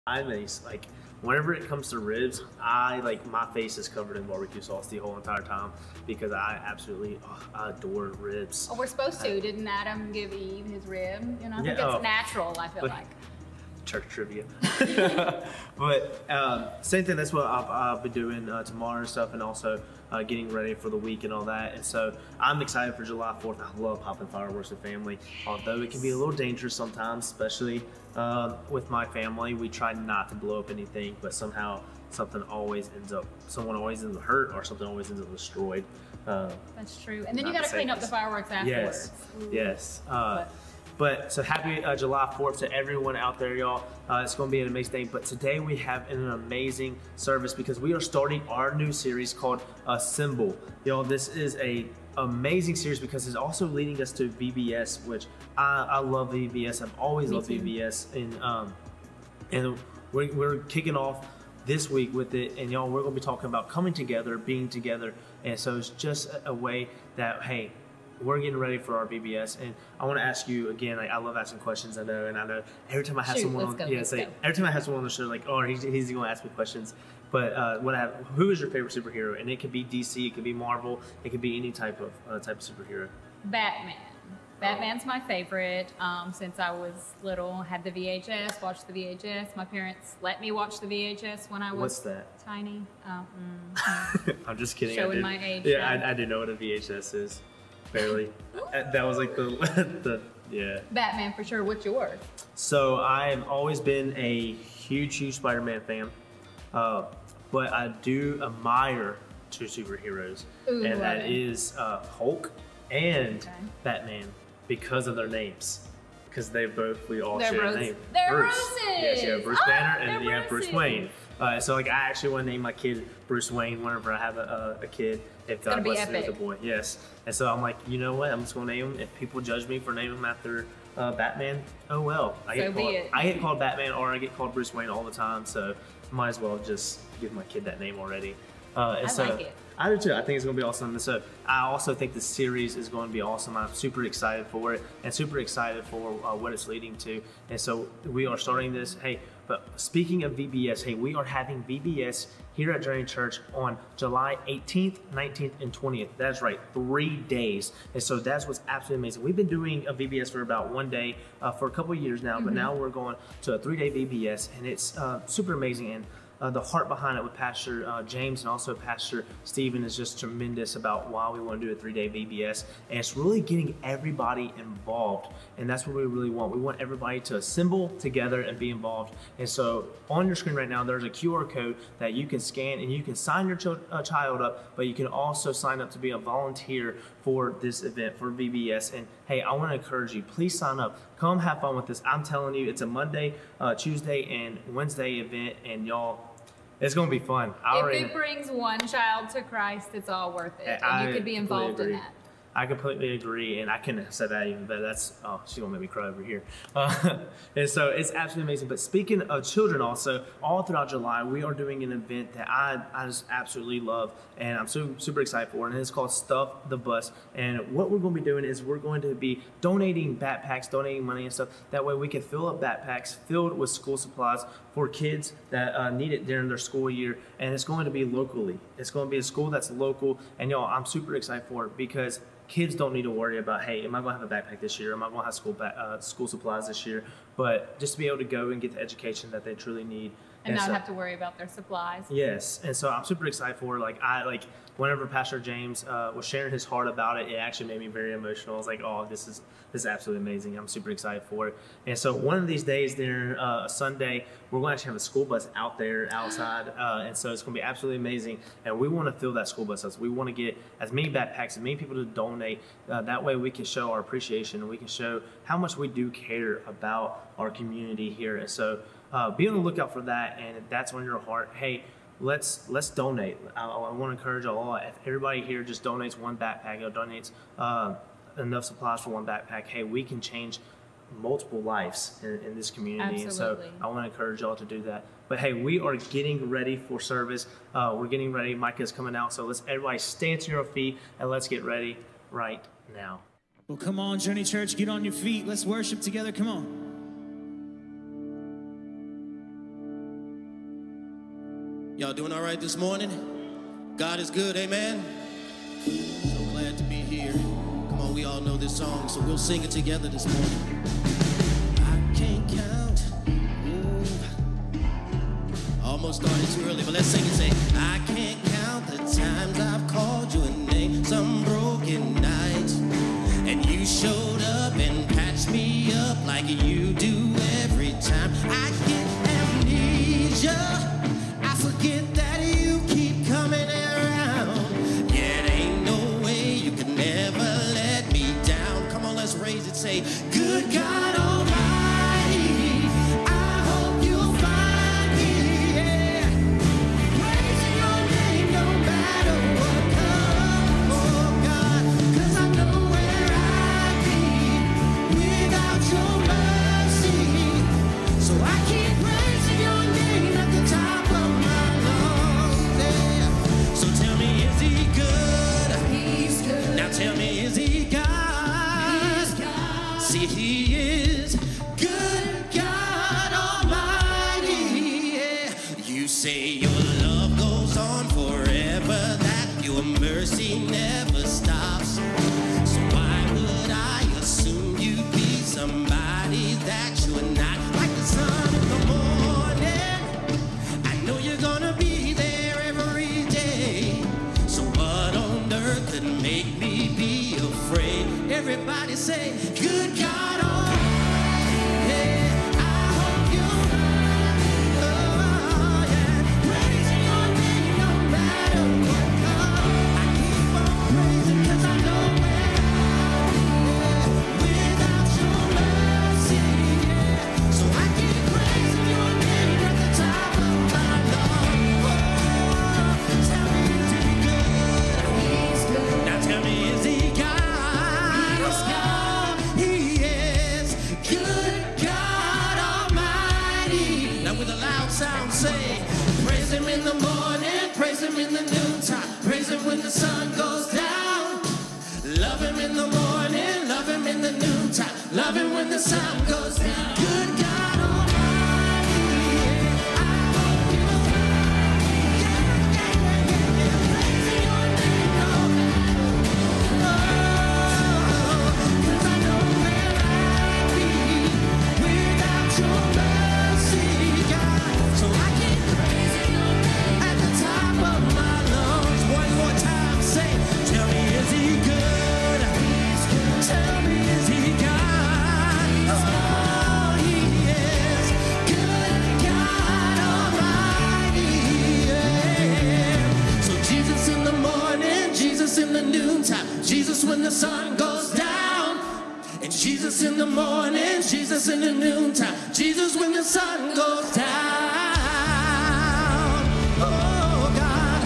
Like whenever it comes to ribs, my face is covered in barbecue sauce the whole entire time because I adore ribs. Oh, we're supposed to. Didn't Adam give Eve his rib? You know, I think it's natural, I feel like. Church trivia. But same thing, that's what I'll be doing tomorrow and stuff, and also getting ready for the week and all that. And so I'm excited for July 4th. I love popping fireworks with family, although it can be a little dangerous sometimes, especially with my family. We try not to blow up anything, but somehow someone always ends up hurt or something always ends up destroyed. That's true. And then you got to clean up the fireworks afterwards. Yes. But so happy July 4th to everyone out there, y'all. It's going to be an amazing day. But today we have an amazing service because we are starting our new series called Assemble. Y'all, this is a amazing series because it's also leading us to VBS, which I love VBS. I've always loved VBS. And we're kicking off this week with it. And y'all, we're going to be talking about coming together, being together. And so it's just a way that, hey, we're getting ready for our VBS, and I want to ask you again. I love asking questions. I know every time I have someone on, every time I have someone on the show, like, oh, he's going to ask me questions. But who is your favorite superhero? And it could be DC, it could be Marvel, it could be any type of superhero. Batman. Batman's my favorite. Since I was little, had the VHS, watched the VHS. My parents let me watch the VHS when I was tiny. I'm just kidding. Showing my age. Yeah, I do know what a VHS is. Barely. That was like yeah. Batman for sure. What's yours? So I've always been a huge Spider-Man fan, but I do admire two superheroes, and that is Hulk and Batman because of their names. Because we all share a name. They're Bruce. Bruce's. Yes, you have Bruce Banner, and then you have Bruce Wayne. So like I actually want to name my kid Bruce Wayne whenever I have a kid. If God blesses me with a boy, yes. And so I'm like, you know what? I'm just gonna name him. If people judge me for naming him after Batman, oh well. I get called Batman or I get called Bruce Wayne all the time. So might as well just give my kid that name already. I like it. I do too. I think it's going to be awesome. And so I also think the series is going to be awesome. I'm super excited for it and super excited for what it's leading to. And so we are starting this. Hey, but speaking of VBS, hey, we are having VBS here at Journey Church on July 18th, 19th, and 20th. That's right, 3 days. And so that's what's absolutely amazing. We've been doing a VBS for about 1 day for a couple of years now, but now we're going to a 3-day VBS, and it's super amazing. And the heart behind it with Pastor James and also Pastor Stephen is just tremendous about why we want to do a 3-day VBS. And it's really getting everybody involved. And that's what we really want. We want everybody to assemble together and be involved. And so on your screen right now, there's a QR code that you can scan and you can sign your child up, but you can also sign up to be a volunteer for this event, for VBS. And hey, I want to encourage you, please sign up. Come have fun with this. I'm telling you, it's a Monday, Tuesday, and Wednesday event, and y'all, it's going to be fun. If it brings one child to Christ, it's all worth it. And you could be involved in that. I completely agree, and I couldn't have said that even better. She's going to make me cry over here. And so it's absolutely amazing. But speaking of children also, all throughout July, we are doing an event that I just absolutely love, and I'm super excited for, and it's called Stuff the Bus. And what we're going to be doing is we're going to be donating backpacks, donating money and stuff. That way we can fill up backpacks filled with school supplies for kids that need it during their school year, and it's going to be locally. It's going to be a school that's local, and y'all, I'm super excited for it because kids don't need to worry about, hey, am I going to have a backpack this year? Am I going to have school supplies this year? But just to be able to go and get the education that they truly need. And not have to worry about their supplies. Yes, and so I'm super excited for it. Whenever Pastor James was sharing his heart about it, it actually made me very emotional. I was like, oh, this is absolutely amazing. I'm super excited for it. And so one of these days during a Sunday, we're going to actually have a school bus out there outside, and so it's going to be absolutely amazing. And we want to fill that school bus up. So we want to get as many backpacks, as many people to donate. That way we can show our appreciation and we can show how much we do care about our community here. And so be on the lookout for that, and if that's on your heart, hey, let's donate. I want to encourage all. If everybody here just donates one backpack or donates enough supplies for one backpack, hey, we can change multiple lives in this community. Absolutely. And so I want to encourage y'all to do that. But hey, we are getting ready for service. We're getting ready. Micah's coming out. So let's everybody stand to your feet and let's get ready right now. Well, come on, Journey Church, get on your feet. Let's worship together. Come on. Y'all doing all right this morning? God is good, amen? So glad to be here. Come on, we all know this song, so we'll sing it together this morning. I can't count. Ooh. Almost started too early, but let's sing it. Say, I can't count the times I've called you a name. Some broken nights, and you showed up and patched me up like you do every time. I get amnesia. I forget that you keep coming around. Yeah, there ain't no way you can never let me down. Come on, let's raise it. Say, good God Almighty, I hope you'll find me, yeah, praising your name no matter what comes, oh God, 'cause I know where I'd be without your mercy. So I keep praising your name at the top of my lungs, yeah. So tell me, is he good? He's good. Now tell me, is he God? He's God. See, he is good God Almighty, yeah. You say your love goes on forever, that your mercy never stops. So why would I assume you'd be somebody that you're not? Like the sun in the morning, I know you're gonna be there every day. So what on earth could make me be afraid? Everybody say, good God Almighty, yeah, I hope you'll find me, oh yeah, praising your name no matter what comes. I keep on praising 'cause I know where I'll be, yeah, without your mercy, yeah. So I keep praising your name at the top of my lungs. Oh, tell me, is he good? He's good. Now tell me, is he God? He's God. He is good God Almighty. Now with a loud sound say, praise him in the morning, praise him in the noontime, praise him when the sun goes down. Love him in the morning, love him in the noontime, love him when the sun goes down. Good God Almighty, yeah, I hope you'll find me, yeah, yeah, yeah, yeah, praising your name no matter what. 'Cause I know where I'd be without your mercy, God. So I keep praising your name at the top of my lungs. One more time, say, tell me, is he good? He's good. Tell me, is he God? Oh, he is good God Almighty, yeah. So Jesus in the morning, Jesus in the noontime, Jesus when the sun goes down. And Jesus in the morning, Jesus in the noontime, Jesus when the sun goes down. Oh God,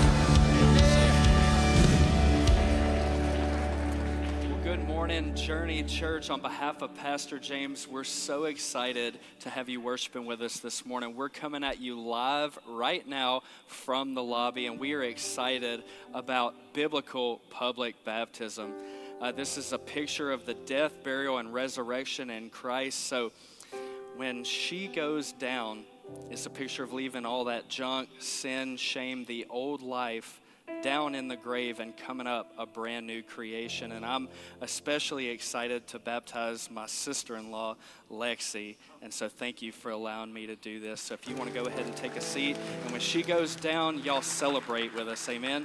Well, good morning, Journey Church. On behalf of Pastor James, we're so excited to have you worshiping with us this morning. We're coming at you live right now from the lobby, and we are excited about biblical public baptism. This is a picture of the death, burial, and resurrection in Christ. So when she goes down, it's a picture of leaving all that junk, sin, shame, the old life down in the grave and coming up a brand new creation. And I'm especially excited to baptize my sister-in-law, Lexi. And so thank you for allowing me to do this. So if you want to go ahead and take a seat, and when she goes down, y'all celebrate with us, amen?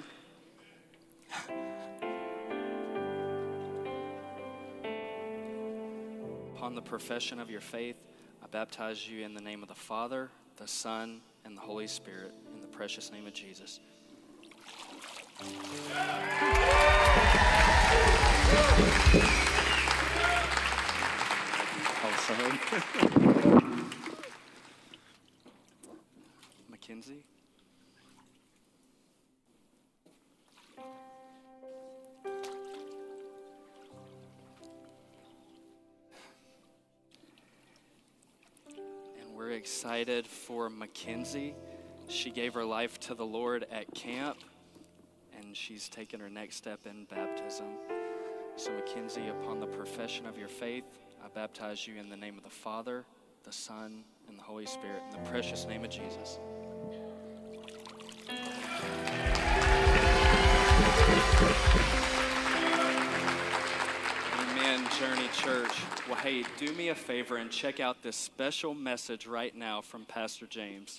Upon the profession of your faith, I baptize you in the name of the Father, the Son, and the Holy Spirit, in the precious name of Jesus. Oh, sorry. Mackenzie? And we're excited for Mackenzie. She gave her life to the Lord at camp, and she's taken her next step in baptism. So Mackenzie, upon the profession of your faith, I baptize you in the name of the Father, the Son, and the Holy Spirit, in the precious name of Jesus. Church. Well, hey, do me a favor and check out this special message right now from Pastor James.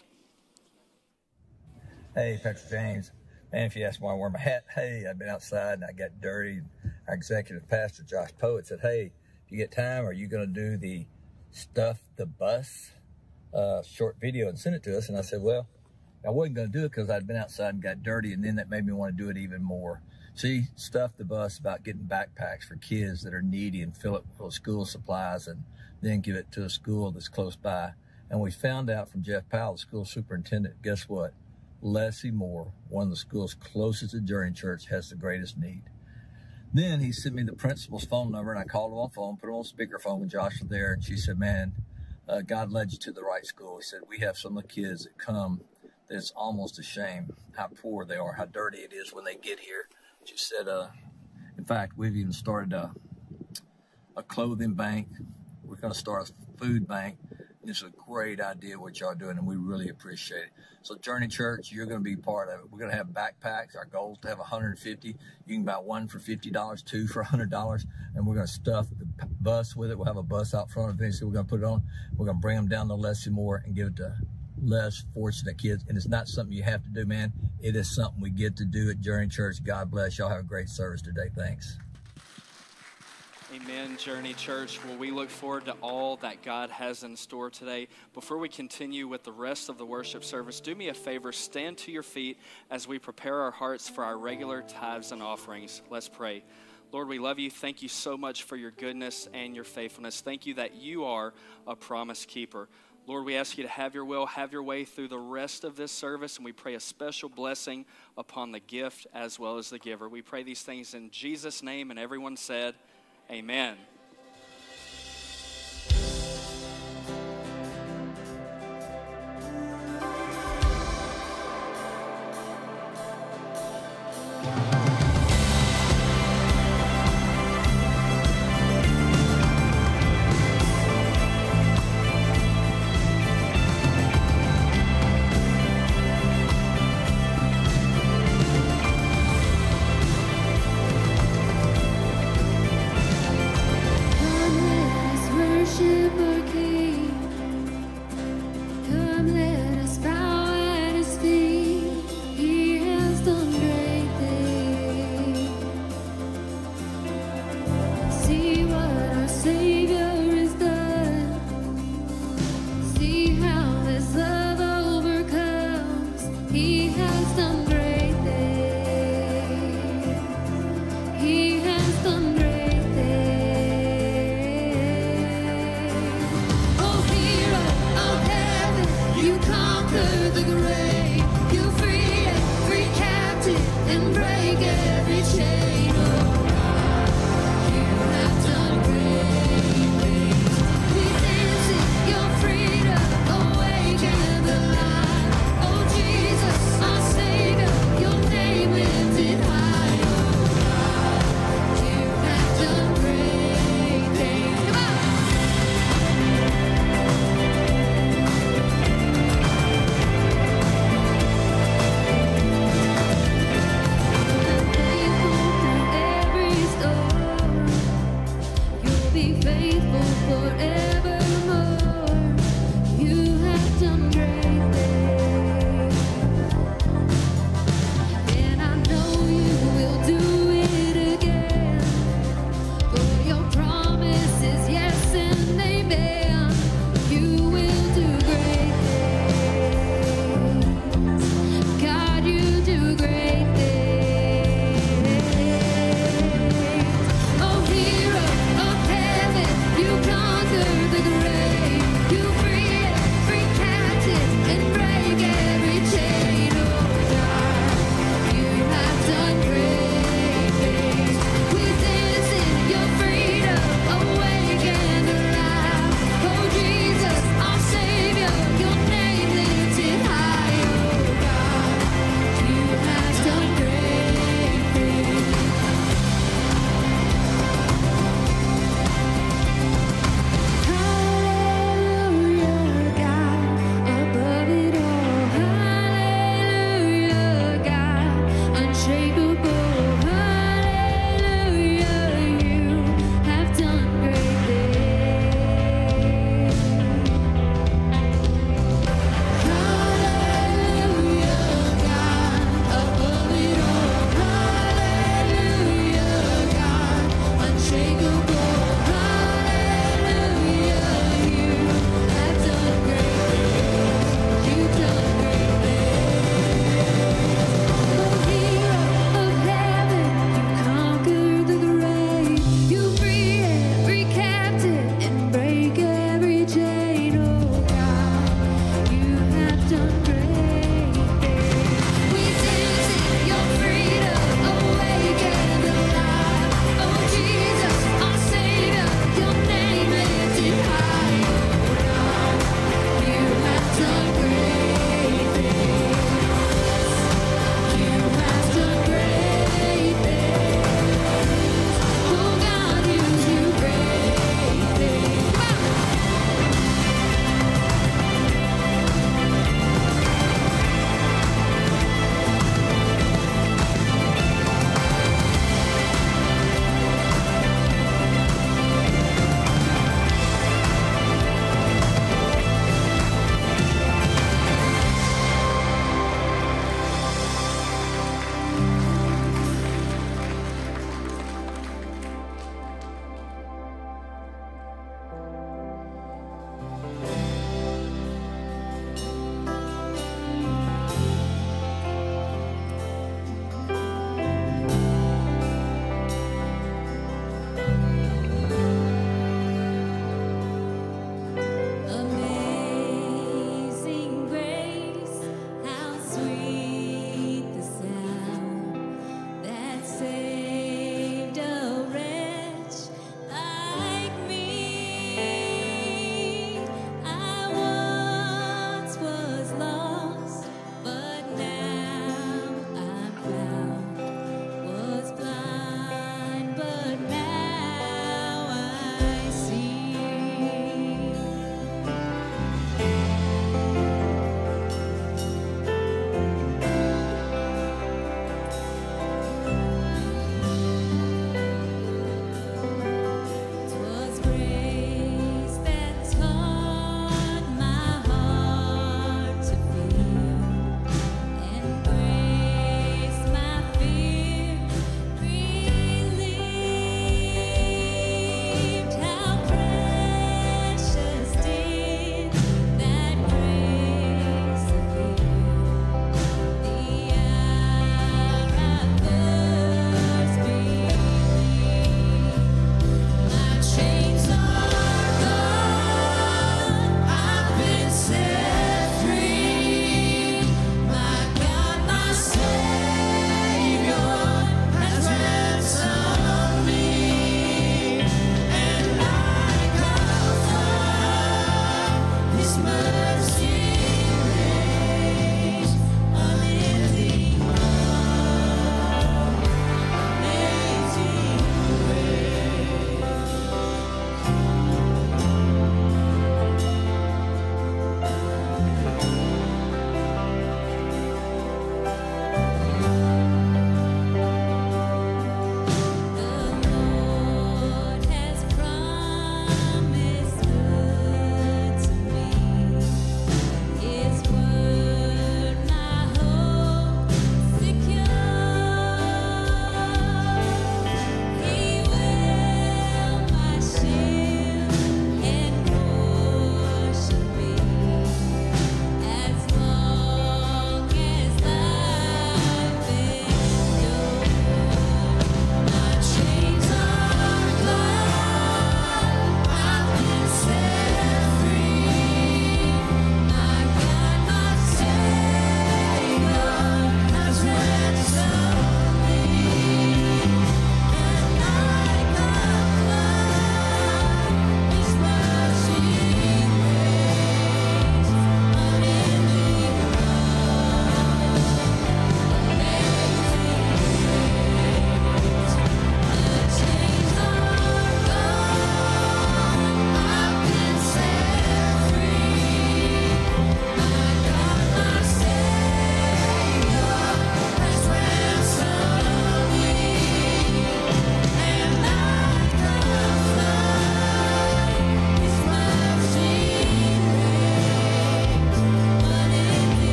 Hey, Pastor James. Man, if you ask why I wear my hat, hey, I've been outside and I got dirty. Our executive pastor, Josh Poet, said, hey, if you get time, are you going to do the Stuff the Bus short video and send it to us? And I said, well, I wasn't going to do it because I'd been outside and got dirty, and then that made me want to do it even more. See, Stuff the Bus about getting backpacks for kids that are needy and fill it with school supplies and then give it to a school that's close by. And we found out from Jeff Powell, the school superintendent, guess what? Leslie Moore, one of the schools closest to Journey Church, has the greatest need. Then he sent me the principal's phone number, and I called him on phone, put him on speakerphone when Josh was there, and she said, man, God led you to the right school. He said, we have some of the kids that come that it's almost a shame how poor they are, how dirty it is when they get here. She said, in fact, we've even started a clothing bank. We're going to start a food bank. It's a great idea what y'all are doing, and we really appreciate it. So Journey Church, you're going to be part of it. We're going to have backpacks. Our goal is to have 150. You can buy one for $50, two for $100, and we're going to stuff the bus with it. We'll have a bus out front. Eventually, we're going to put it on. We're going to bring them down to Leslie Moore and give it to less fortunate kids. And it's not something you have to do, man. It is something we get to do at Journey Church. God bless. Y'all have a great service today. Thanks. Amen, Journey Church. Well, we look forward to all that God has in store today. Before we continue with the rest of the worship service, do me a favor, stand to your feet as we prepare our hearts for our regular tithes and offerings. Let's pray. Lord, we love you. Thank you so much for your goodness and your faithfulness. Thank you that you are a promise keeper. Lord, we ask you to have your will, have your way through the rest of this service, and we pray a special blessing upon the gift as well as the giver. We pray these things in Jesus' name, and everyone said, amen.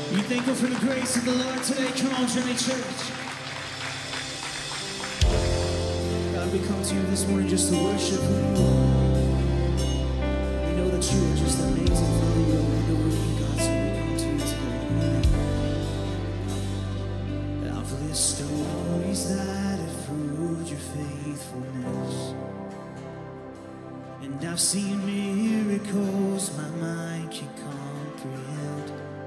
You thankful for the grace of the Lord today? Come on, Journey Church. God, we come to you this morning just to worship who you are. We know that you are just amazing, Father. You are wonderful, God, so we come to you today. I've lived stories that have proved your faithfulness, and I've seen miracles my mind can comprehend.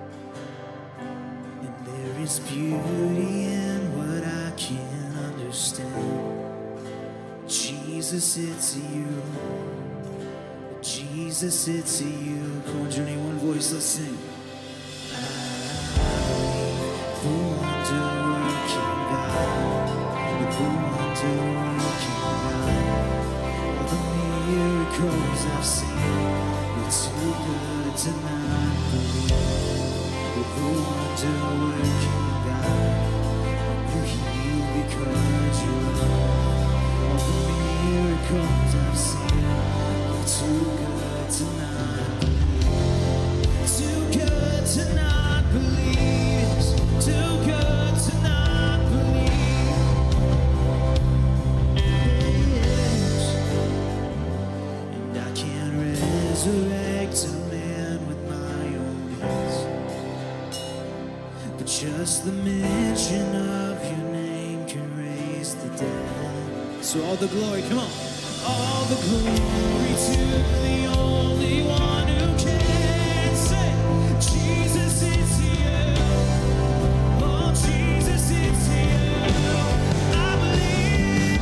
And there is beauty in what I can't understand. Jesus, it's you. Jesus, it's you. Come on, Journey, one voice, let's sing. I believe the wonder-working God, the wonder-working God. All the miracles I've seen, it's too good to not believe. The wonder-working God, you heal because you love. All the miracles I've seen, you're too good to not believe. Too good to not believe. Too good to not believe. Yes. And I can't resurrect a man with my own hands, but just the mention of your name can raise the dead. So all the glory, come on. All the glory to the only one who can say, Jesus, it's you. Oh, Jesus, it's you. I believe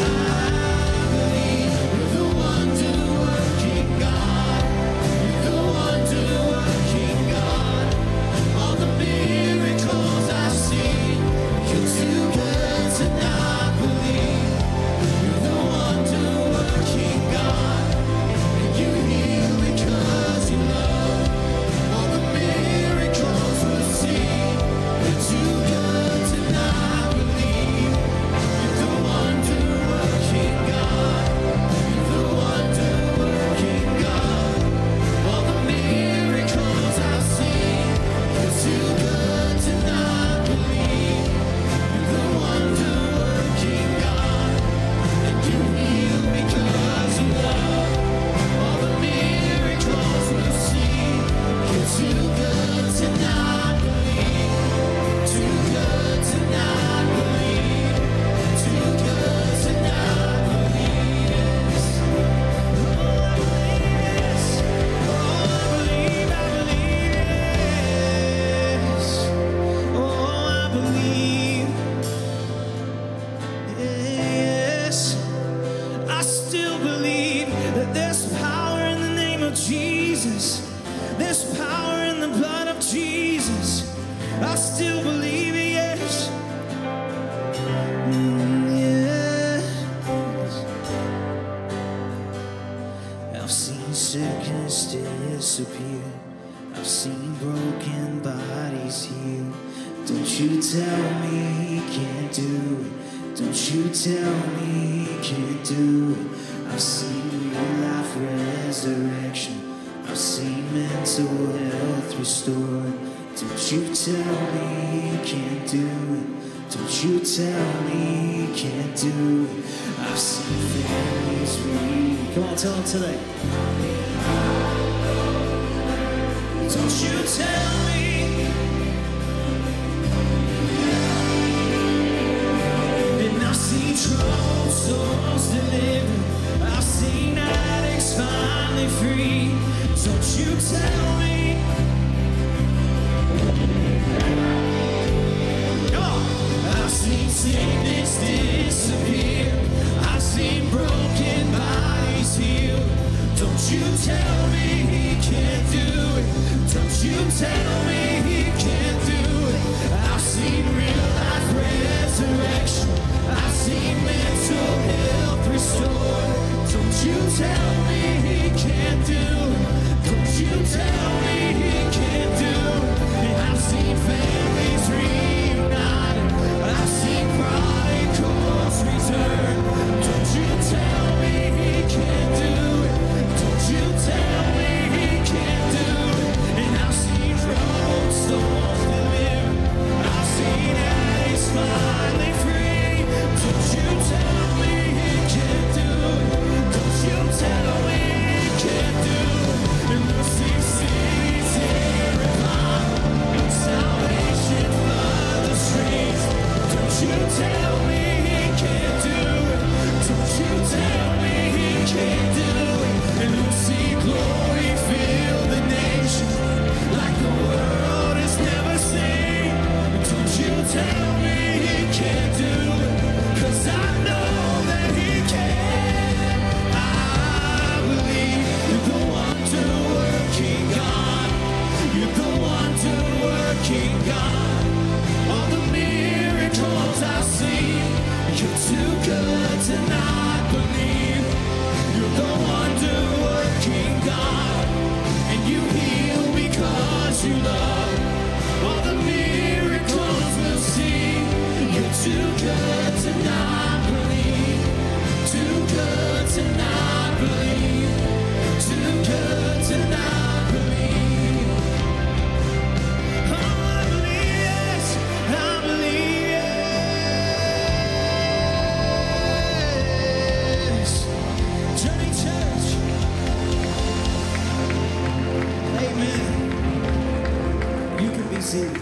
you're the wonder-working God. You're the wonder-working God. All the miracles I've seen, you're too good to not believe. You're the wonder-working God, and you heal because you love. All the miracles we'll see, you're too good to not believe. You're the wonder-working God. You're the wonder-working God. All the miracles I've seen, you're too good to not believe. You're the wonder-working God, and you heal because you love. All the miracles we'll see, you're too good to not believe. Too good to not believe. Too good to not believe. Yes. Oh, I believe, yes. Oh, I believe, yes. Oh, I believe, yes. I still believe that there's power in the name of Jesus. There's power in the blood of Jesus. I still believe it, yes. Yes. I've seen sickness disappear. I've seen broken bodies healed. Don't you tell me he can't do it. Don't you tell me he can't do it. I've seen real life resurrection. I've seen mental health restored. Don't you tell me he can't do it. Don't you tell me he can't do it. I've seen families read. Come on, tell him today. Don't you tell me. And I've seen troubled souls delivered. I've seen addicts finally free. Don't you tell me. I've seen sickness disappear. I've seen broken bodies healed. Don't you tell me he can't do it. Don't you tell me he can't do it. I've seen real life resurrection. I've seen mental health restored. Don't you tell me he can't do it. Don't you tell me he can't do it. I've seen families reunited. I've seen prodigals return. Don't you tell me he can't do it. Don't you tell me he can't do it. And I've seen troubled souls working God. All the miracles I see, you're too good to not believe. You're the wonder-working God, and you heal because you love. All the miracles we'll see, you're too good to not believe. Too good to not believe. Too good to not believe. Oh, I believe, yes, I believe, yes. Journey Church. Amen. You can be seated.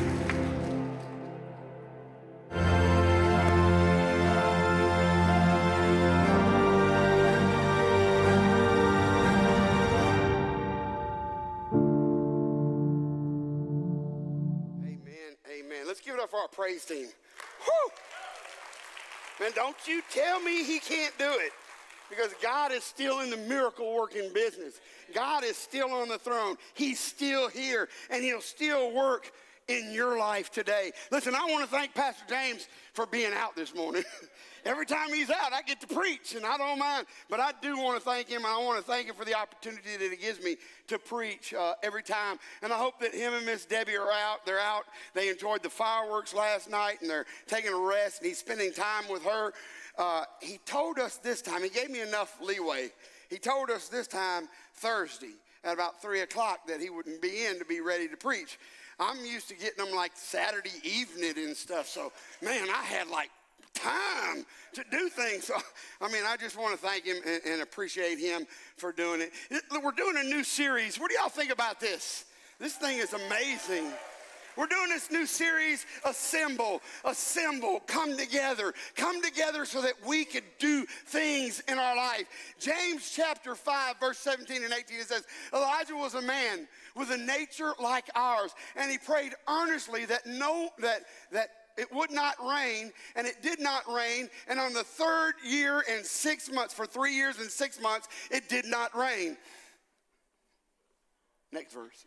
Amen, amen. Let's give it up for our praise team. Whew. Man, don't you tell me he can't do it, because God is still in the miracle working business. God is still on the throne. He's still here, and he'll still work in your life today. Listen, I want to thank Pastor James for being out this morning. Every time he's out, I get to preach, and I don't mind. But I do want to thank him, and I want to thank him for the opportunity that he gives me to preach every time. And I hope that him and Miss Debbie are out. They're out. They enjoyed the fireworks last night, and they're taking a rest, and he's spending time with her. He told us this time, he gave me enough leeway. He told us this time Thursday at about 3 o'clock that he wouldn't be in to be ready to preach. I'm used to getting them like Saturday evening and stuff. So, man, I had like time to do things. So, I mean, I just want to thank him and appreciate him for doing it. We're doing a new series. What do y'all think about this? This thing is amazing. We're doing this new series, Assemble, come together so that we could do things in our life. James chapter 5, verse 17 and 18, it says, Elijah was a man with a nature like ours, and he prayed earnestly that it would not rain, and it did not rain, and on the 3rd year and 6 months, for 3 years and 6 months, it did not rain. Next verse.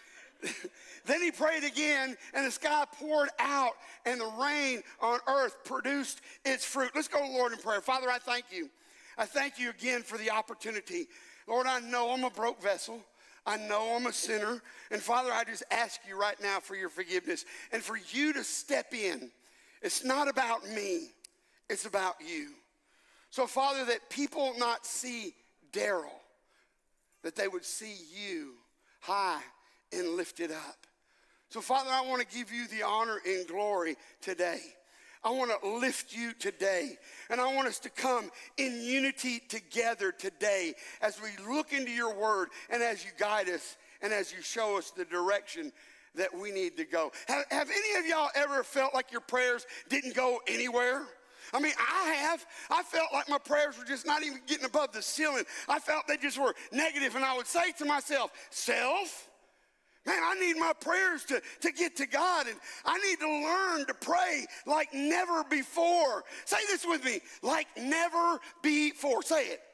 Then he prayed again, and the sky poured out, and the rain on earth produced its fruit. Let's go to the Lord in prayer. Father, I thank you. I thank you again for the opportunity. Lord, I know I'm a broke vessel. I know I'm a sinner. And Father, I just ask you right now for your forgiveness and for you to step in. It's not about me. It's about you. So, Father, that people not see Darrell, that they would see you high and lifted up. So, Father, I want to give you the honor and glory today. I want to lift you today. And I want us to come in unity together today as we look into your word and as you guide us and as you show us the direction that we need to go. Have any of y'all ever felt like your prayers didn't go anywhere? I mean, I have. I felt like my prayers were just not even getting above the ceiling. I felt they just were negative, and I would say to myself, self, man, I need my prayers to get to God, and I need to learn to pray like never before. Say this with me, like never before. Say it.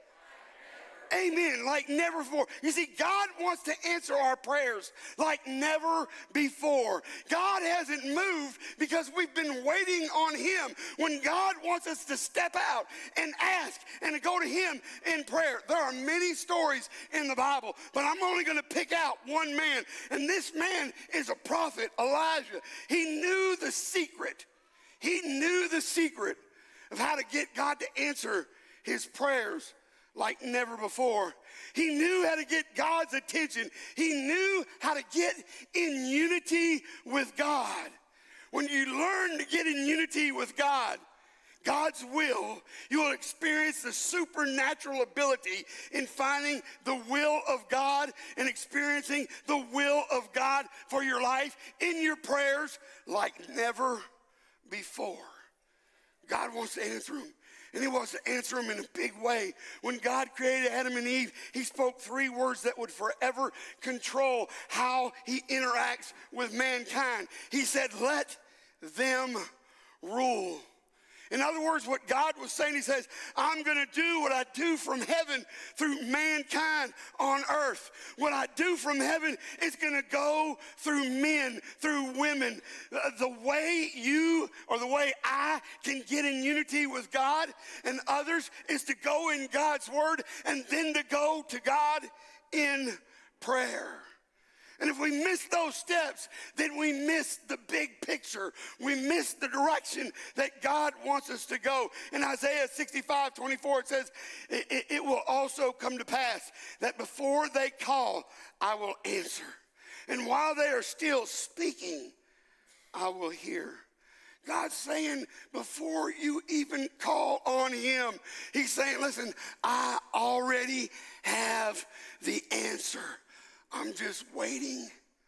Amen, like never before. You see, God wants to answer our prayers like never before. God hasn't moved because we've been waiting on him. When God wants us to step out and ask and to go to him in prayer. There are many stories in the Bible, but I'm only going to pick out one man, and this man is a prophet, Elijah. He knew the secret. He knew the secret of how to get God to answer his prayers like never before. He knew how to get God's attention. He knew how to get in unity with God. When you learn to get in unity with God, God's will, you will experience the supernatural ability in finding the will of God and experiencing the will of God for your life in your prayers like never before. God wants to answer them. And he wants to answer them in a big way. When God created Adam and Eve, he spoke 3 words that would forever control how he interacts with mankind. He said, let them rule. In other words, what God was saying, he says, I'm going to do what I do from heaven through mankind on earth. What I do from heaven is going to go through men, through women. The way you or the way I can get in unity with God and others is to go in God's word and then to go to God in prayer. And if we miss those steps, then we miss the big picture. We miss the direction that God wants us to go. In Isaiah 65:24, it says, it will also come to pass that before they call, I will answer. And while they are still speaking, I will hear. God's saying before you even call on him, he's saying, listen, I already have the answer. I'm just waiting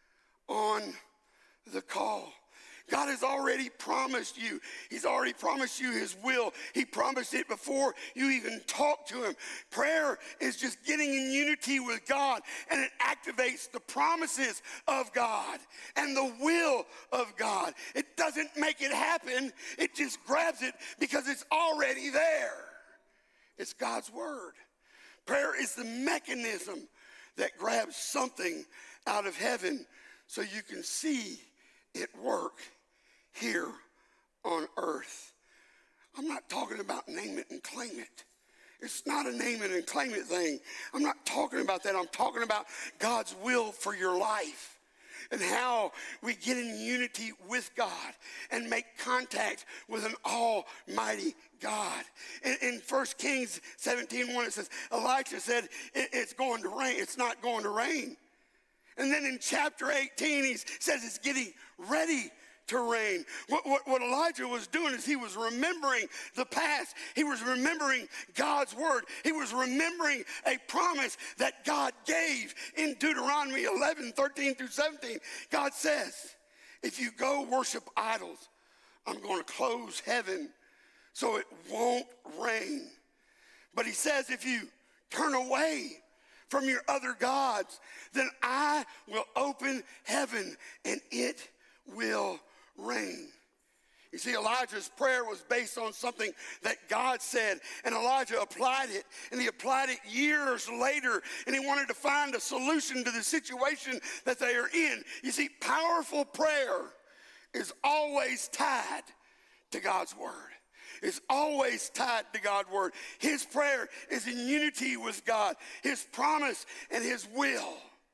on the call. God has already promised you. He's already promised you his will. He promised it before you even talk to him. Prayer is just getting in unity with God, and it activates the promises of God and the will of God. It doesn't make it happen. It just grabs it because it's already there. It's God's word. Prayer is the mechanism that grabs something out of heaven so you can see it work here on earth. I'm not talking about name it and claim it. It's not a name it and claim it thing. I'm not talking about that. I'm talking about God's will for your life and how we get in unity with God and make contact with an almighty God. In 1 Kings 17:1, it says, Elijah said, it's going to rain. It's not going to rain. And then in chapter 18, he says it's getting ready to rain. What Elijah was doing is he was remembering the past. He was remembering God's word. He was remembering a promise that God gave in Deuteronomy 11:13-17. God says, if you go worship idols, I'm going to close heaven so it won't rain. But he says, if you turn away from your other gods, then I will open heaven and it will rain. You see, Elijah's prayer was based on something that God said, and Elijah applied it, and he applied it years later, and he wanted to find a solution to the situation that they are in. You see, powerful prayer is always tied to God's word. It's always tied to God's word. His prayer is in unity with God, his promise and his will.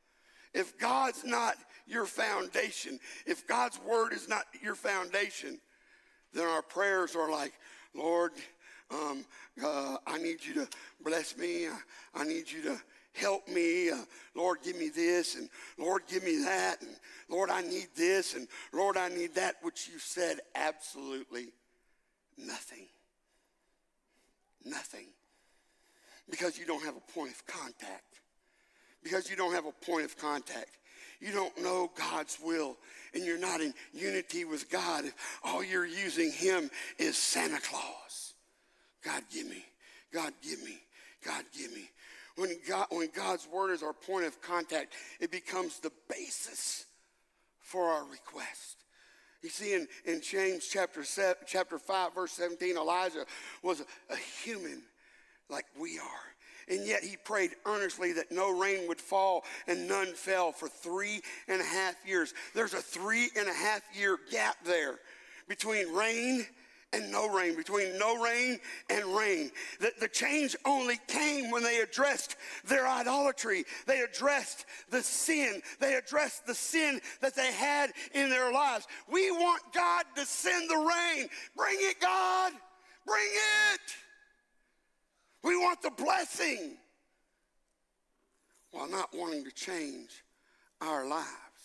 If God's not your foundation, if God's word is not your foundation, then our prayers are like, Lord, I need you to bless me. I need you to help me. Lord, give me this, and Lord, give me that, and Lord, I need this, and Lord, I need that, which you said absolutely nothing. Nothing. Because you don't have a point of contact. Because you don't have a point of contact. You don't know God's will, and you're not in unity with God if all you're using him is Santa Claus. God, give me. God, give me. God, give me. When God's word is our point of contact, it becomes the basis for our request. You see, in James chapter 5, verse 17, Elijah was a human like we are. And yet he prayed earnestly that no rain would fall, and none fell for 3.5 years. There's a 3.5 year gap there between rain and no rain, between no rain and rain. The change only came when they addressed their idolatry. They addressed the sin. They addressed the sin that they had in their lives. We want God to send the rain. Bring it, God. Bring it. We want the blessing while not wanting to change our lives.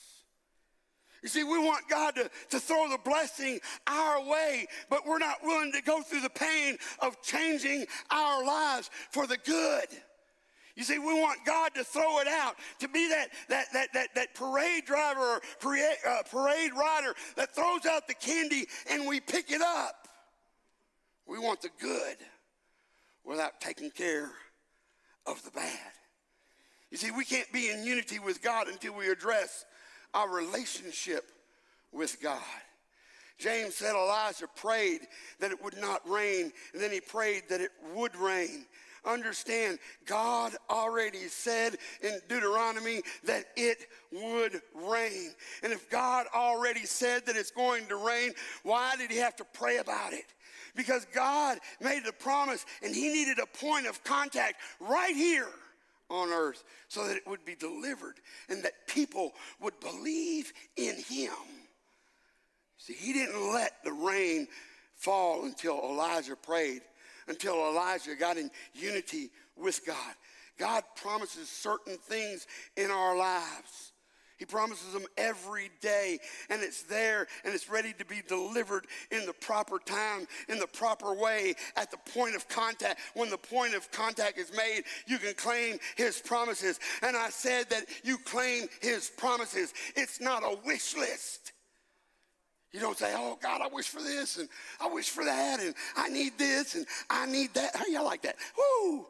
You see, we want God to throw the blessing our way, but we're not willing to go through the pain of changing our lives for the good. You see, we want God to throw it out, to be that parade driver or parade rider that throws out the candy and we pick it up. We want the good without taking care of the bad. You see, we can't be in unity with God until we address our relationship with God. James said Elijah prayed that it would not rain, and then he prayed that it would rain. Understand, God already said in Deuteronomy that it would rain. And if God already said that it's going to rain, why did he have to pray about it? Because God made the promise, and he needed a point of contact right here on earth so that it would be delivered and that people would believe in him. See, he didn't let the rain fall until Elijah prayed, until Elijah got in unity with God. God promises certain things in our lives. He promises them every day, and it's there, and it's ready to be delivered in the proper time, in the proper way, at the point of contact. When the point of contact is made, you can claim his promises. And I said that you claim his promises. It's not a wish list. You don't say, oh, God, I wish for this, and I wish for that, and I need this, and I need that. How y'all like that? Woo!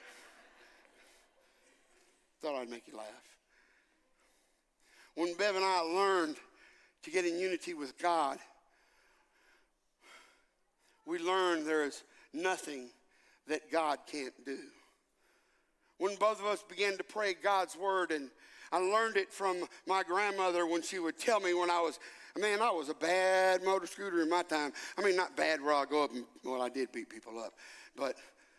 Thought I'd make you laugh. When Bev and I learned to get in unity with God, we learned there is nothing that God can't do. When both of us began to pray God's word, and I learned it from my grandmother when she would tell me when I was a bad motor scooter in my time. I mean, not bad where I go up and, well, I did beat people up. But,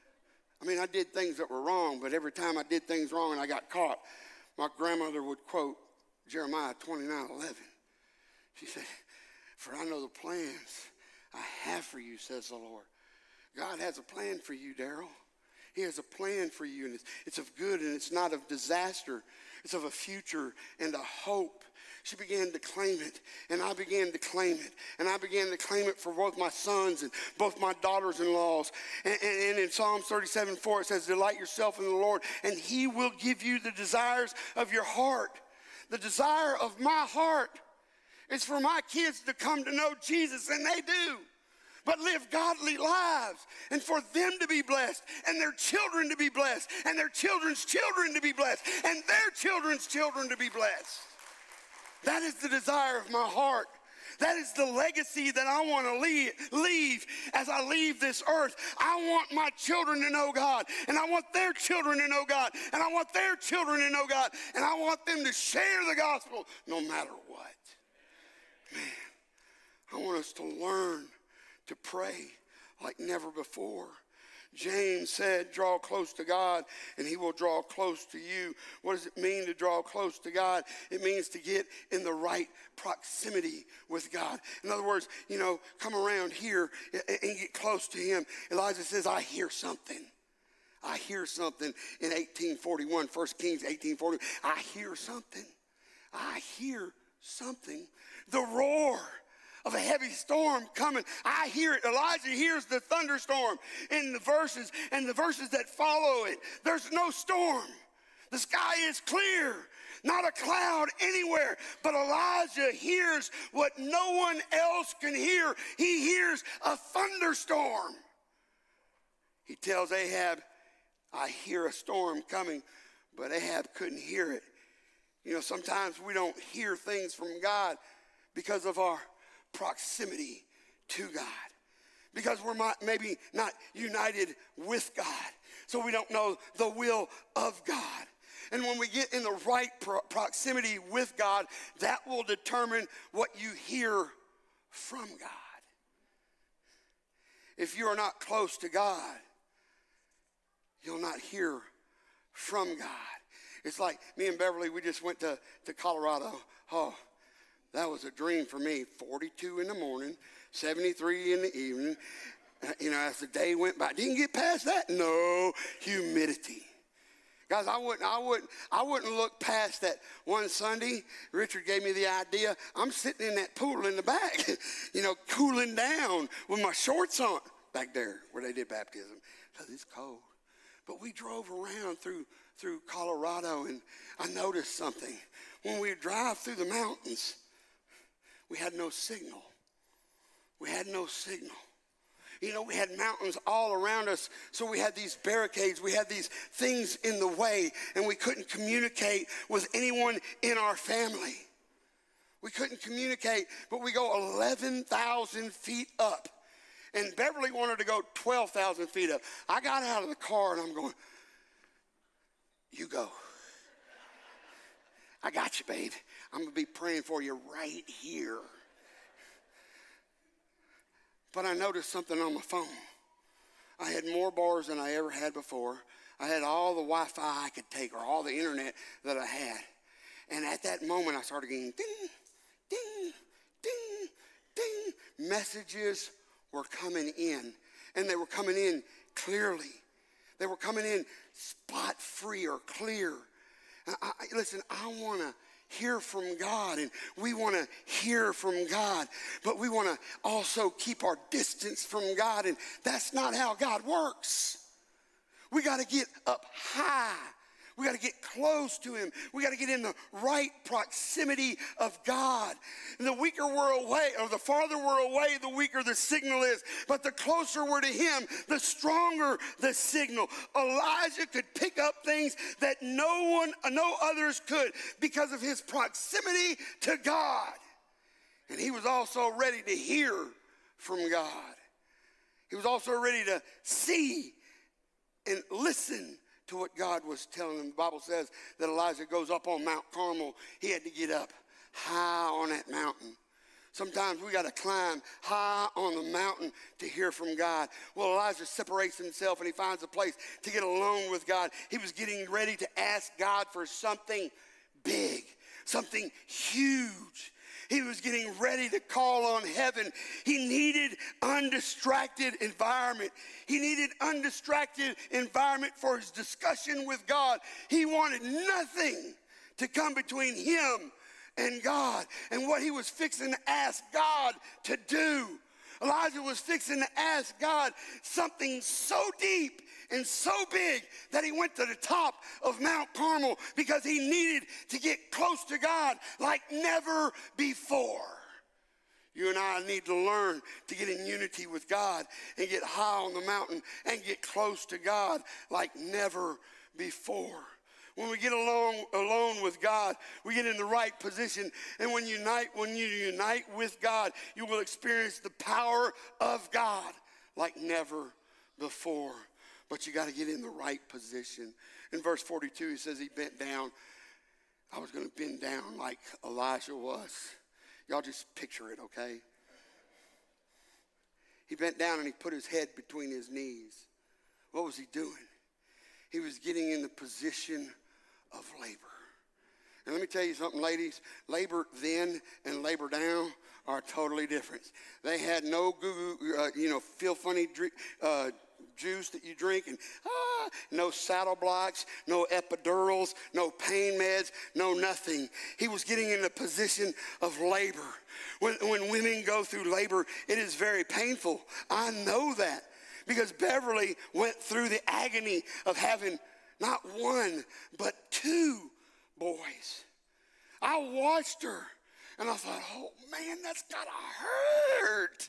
I did things that were wrong, but every time I did things wrong and I got caught, my grandmother would quote Jeremiah 29:11. She said, for I know the plans I have for you, says the Lord. God has a plan for you, Darrell. He has a plan for you, and it's of good, and it's not of disaster. It's of a future and a hope. She began to claim it, and I began to claim it. And I began to claim it for both my sons and both my daughters-in-laws. And in Psalms 37:4, it says, delight yourself in the Lord, and he will give you the desires of your heart. The desire of my heart is for my kids to come to know Jesus, and they do. But live godly lives, and for them to be blessed, and their children to be blessed, and their children's children to be blessed, and their children's children to be blessed. That is the desire of my heart. That is the legacy that I want to leave as I leave this earth. I want my children to know God, and I want their children to know God, and I want their children to know God, and I want them to share the gospel no matter what. Man, I want us to learn to pray like never before. James said, draw close to God and he will draw close to you. What does it mean to draw close to God? It means to get in the right proximity with God. In other words, come around here and get close to him. Elijah says, I hear something. I hear something in 1841, 1 Kings 1840. I hear something. I hear something. The roar of a heavy storm coming. I hear it. Elijah hears the thunderstorm in the verses, and the verses that follow it. There's no storm. The sky is clear. Not a cloud anywhere. But Elijah hears what no one else can hear. He hears a thunderstorm. He tells Ahab, I hear a storm coming, but Ahab couldn't hear it. Sometimes we don't hear things from God because of our proximity to God, because we're maybe not united with God, so we don't know the will of God. And when we get in the right proximity with God, that will determine what you hear from God. If you are not close to God, you'll not hear from God. It's like me and Beverly, we just went to Colorado. Oh, that was a dream for me. 42 in the morning, 73 in the evening. As the day went by. Didn't get past that. No, humidity. Guys, I wouldn't look past that. One Sunday, Richard gave me the idea. I'm sitting in that pool in the back, cooling down with my shorts on back there where they did baptism. Because it's cold. But we drove around through Colorado, and I noticed something. When we drive through the mountains, we had no signal. We had no signal. We had mountains all around us, so we had these barricades. We had these things in the way, and we couldn't communicate with anyone in our family. We couldn't communicate, but we go 11,000 feet up. And Beverly wanted to go 12,000 feet up. I got out of the car and I'm going, you go. I got you, babe. I'm going to be praying for you right here. But I noticed something on my phone. I had more bars than I ever had before. I had all the Wi-Fi I could take, or all the internet that I had. And at that moment, I started getting ding, ding, ding, ding. Messages were coming in, and they were coming in clearly. They were coming in spot-free or clear. Listen, I want to hear from God, and we want to hear from God, but we want to also keep our distance from God, and that's not how God works. We got to get up high. We got to get close to him. We got to get in the right proximity of God. And the weaker we're away, or the farther we're away, the weaker the signal is. But the closer we're to him, the stronger the signal. Elijah could pick up things that no others could because of his proximity to God. And he was also ready to hear from God. He was also ready to see and listen to what God was telling him. The Bible says that Elijah goes up on Mount Carmel. He had to get up high on that mountain. Sometimes we got to climb high on the mountain to hear from God. Well, Elijah separates himself and he finds a place to get alone with God. He was getting ready to ask God for something big, something huge. He was getting ready to call on heaven. He needed undistracted environment. He needed undistracted environment for his discussion with God. He wanted nothing to come between him and God. And what he was fixing to ask God to do, Elijah was fixing to ask God something so deep and so big that he went to the top of Mount Carmel because he needed to get close to God like never before. You and I need to learn to get in unity with God and get high on the mountain and get close to God like never before. When we get alone with God, we get in the right position. And when you unite with God, you will experience the power of God like never before. But you got to get in the right position. In verse 42, he says he bent down. I was going to bend down like Elijah was. Y'all just picture it, okay? He bent down and he put his head between his knees. What was he doing? He was getting in the position of labor. And let me tell you something, ladies. Labor then and labor now are totally different. They had no feel funny juice that you drink, and no saddle blocks, no epidurals, no pain meds, no nothing. He was getting in a position of labor. When women go through labor, it is very painful. I know that because Beverly went through the agony of having not one, but two boys. I watched her, and I thought, oh, man, that's gotta hurt.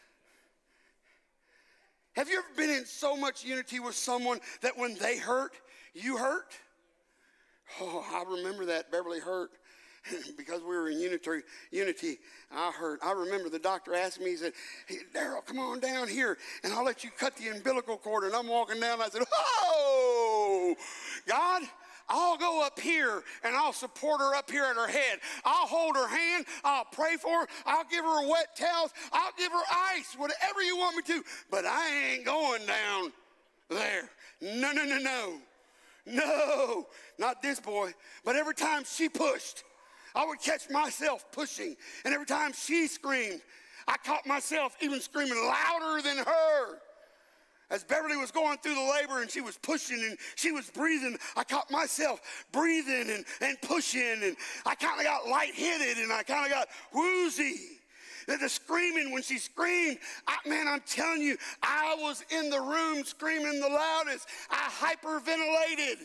Have you ever been in so much unity with someone that when they hurt, you hurt? Oh, I remember that. Beverly hurt because we were in unity. I hurt. I remember the doctor asked me, he said, hey, Darrell, come on down here, and I'll let you cut the umbilical cord. And I'm walking down, and I said, oh, God, I'll go up here and I'll support her up here at her head. I'll hold her hand. I'll pray for her. I'll give her wet towels. I'll give her ice, whatever you want me to. But I ain't going down there. No, no, no, no. No, not this boy. But every time she pushed, I would catch myself pushing. And every time she screamed, I caught myself even screaming louder than her. As Beverly was going through the labor and she was pushing and she was breathing, I caught myself breathing and pushing, and I kind of got lightheaded and I kind of got woozy. The screaming, when she screamed, I'm telling you, I was in the room screaming the loudest. I hyperventilated.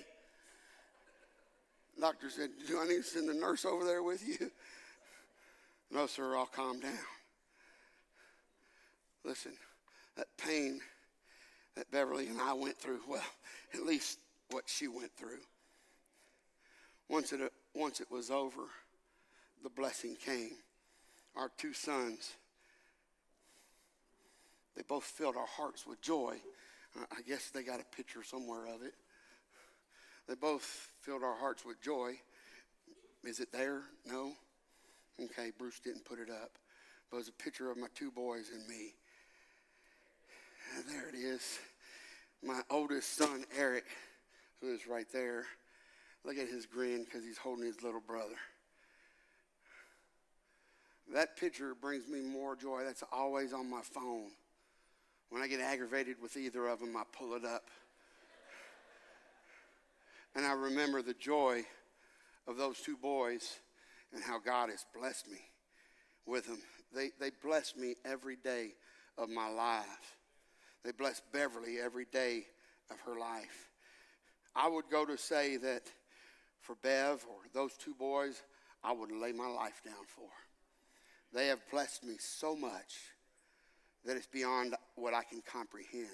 The doctor said, do I need to send the nurse over there with you? No, sir, I'll calm down. Listen, that pain that Beverly and I went through, well, at least what she went through. Once it was over, the blessing came. Our two sons, they both filled our hearts with joy. I guess they got a picture somewhere of it. They both filled our hearts with joy. Is it there? No? Okay, Bruce didn't put it up. But it was a picture of my two boys and me. And there it is. My oldest son, Eric, who is right there. Look at his grin because he's holding his little brother. That picture brings me more joy. That's always on my phone. When I get aggravated with either of them, I pull it up. And I remember the joy of those two boys and how God has blessed me with them. They bless me every day of my life. They bless Beverly every day of her life. I would go to say that for Bev or those two boys, I would lay my life down for. They have blessed me so much that it's beyond what I can comprehend.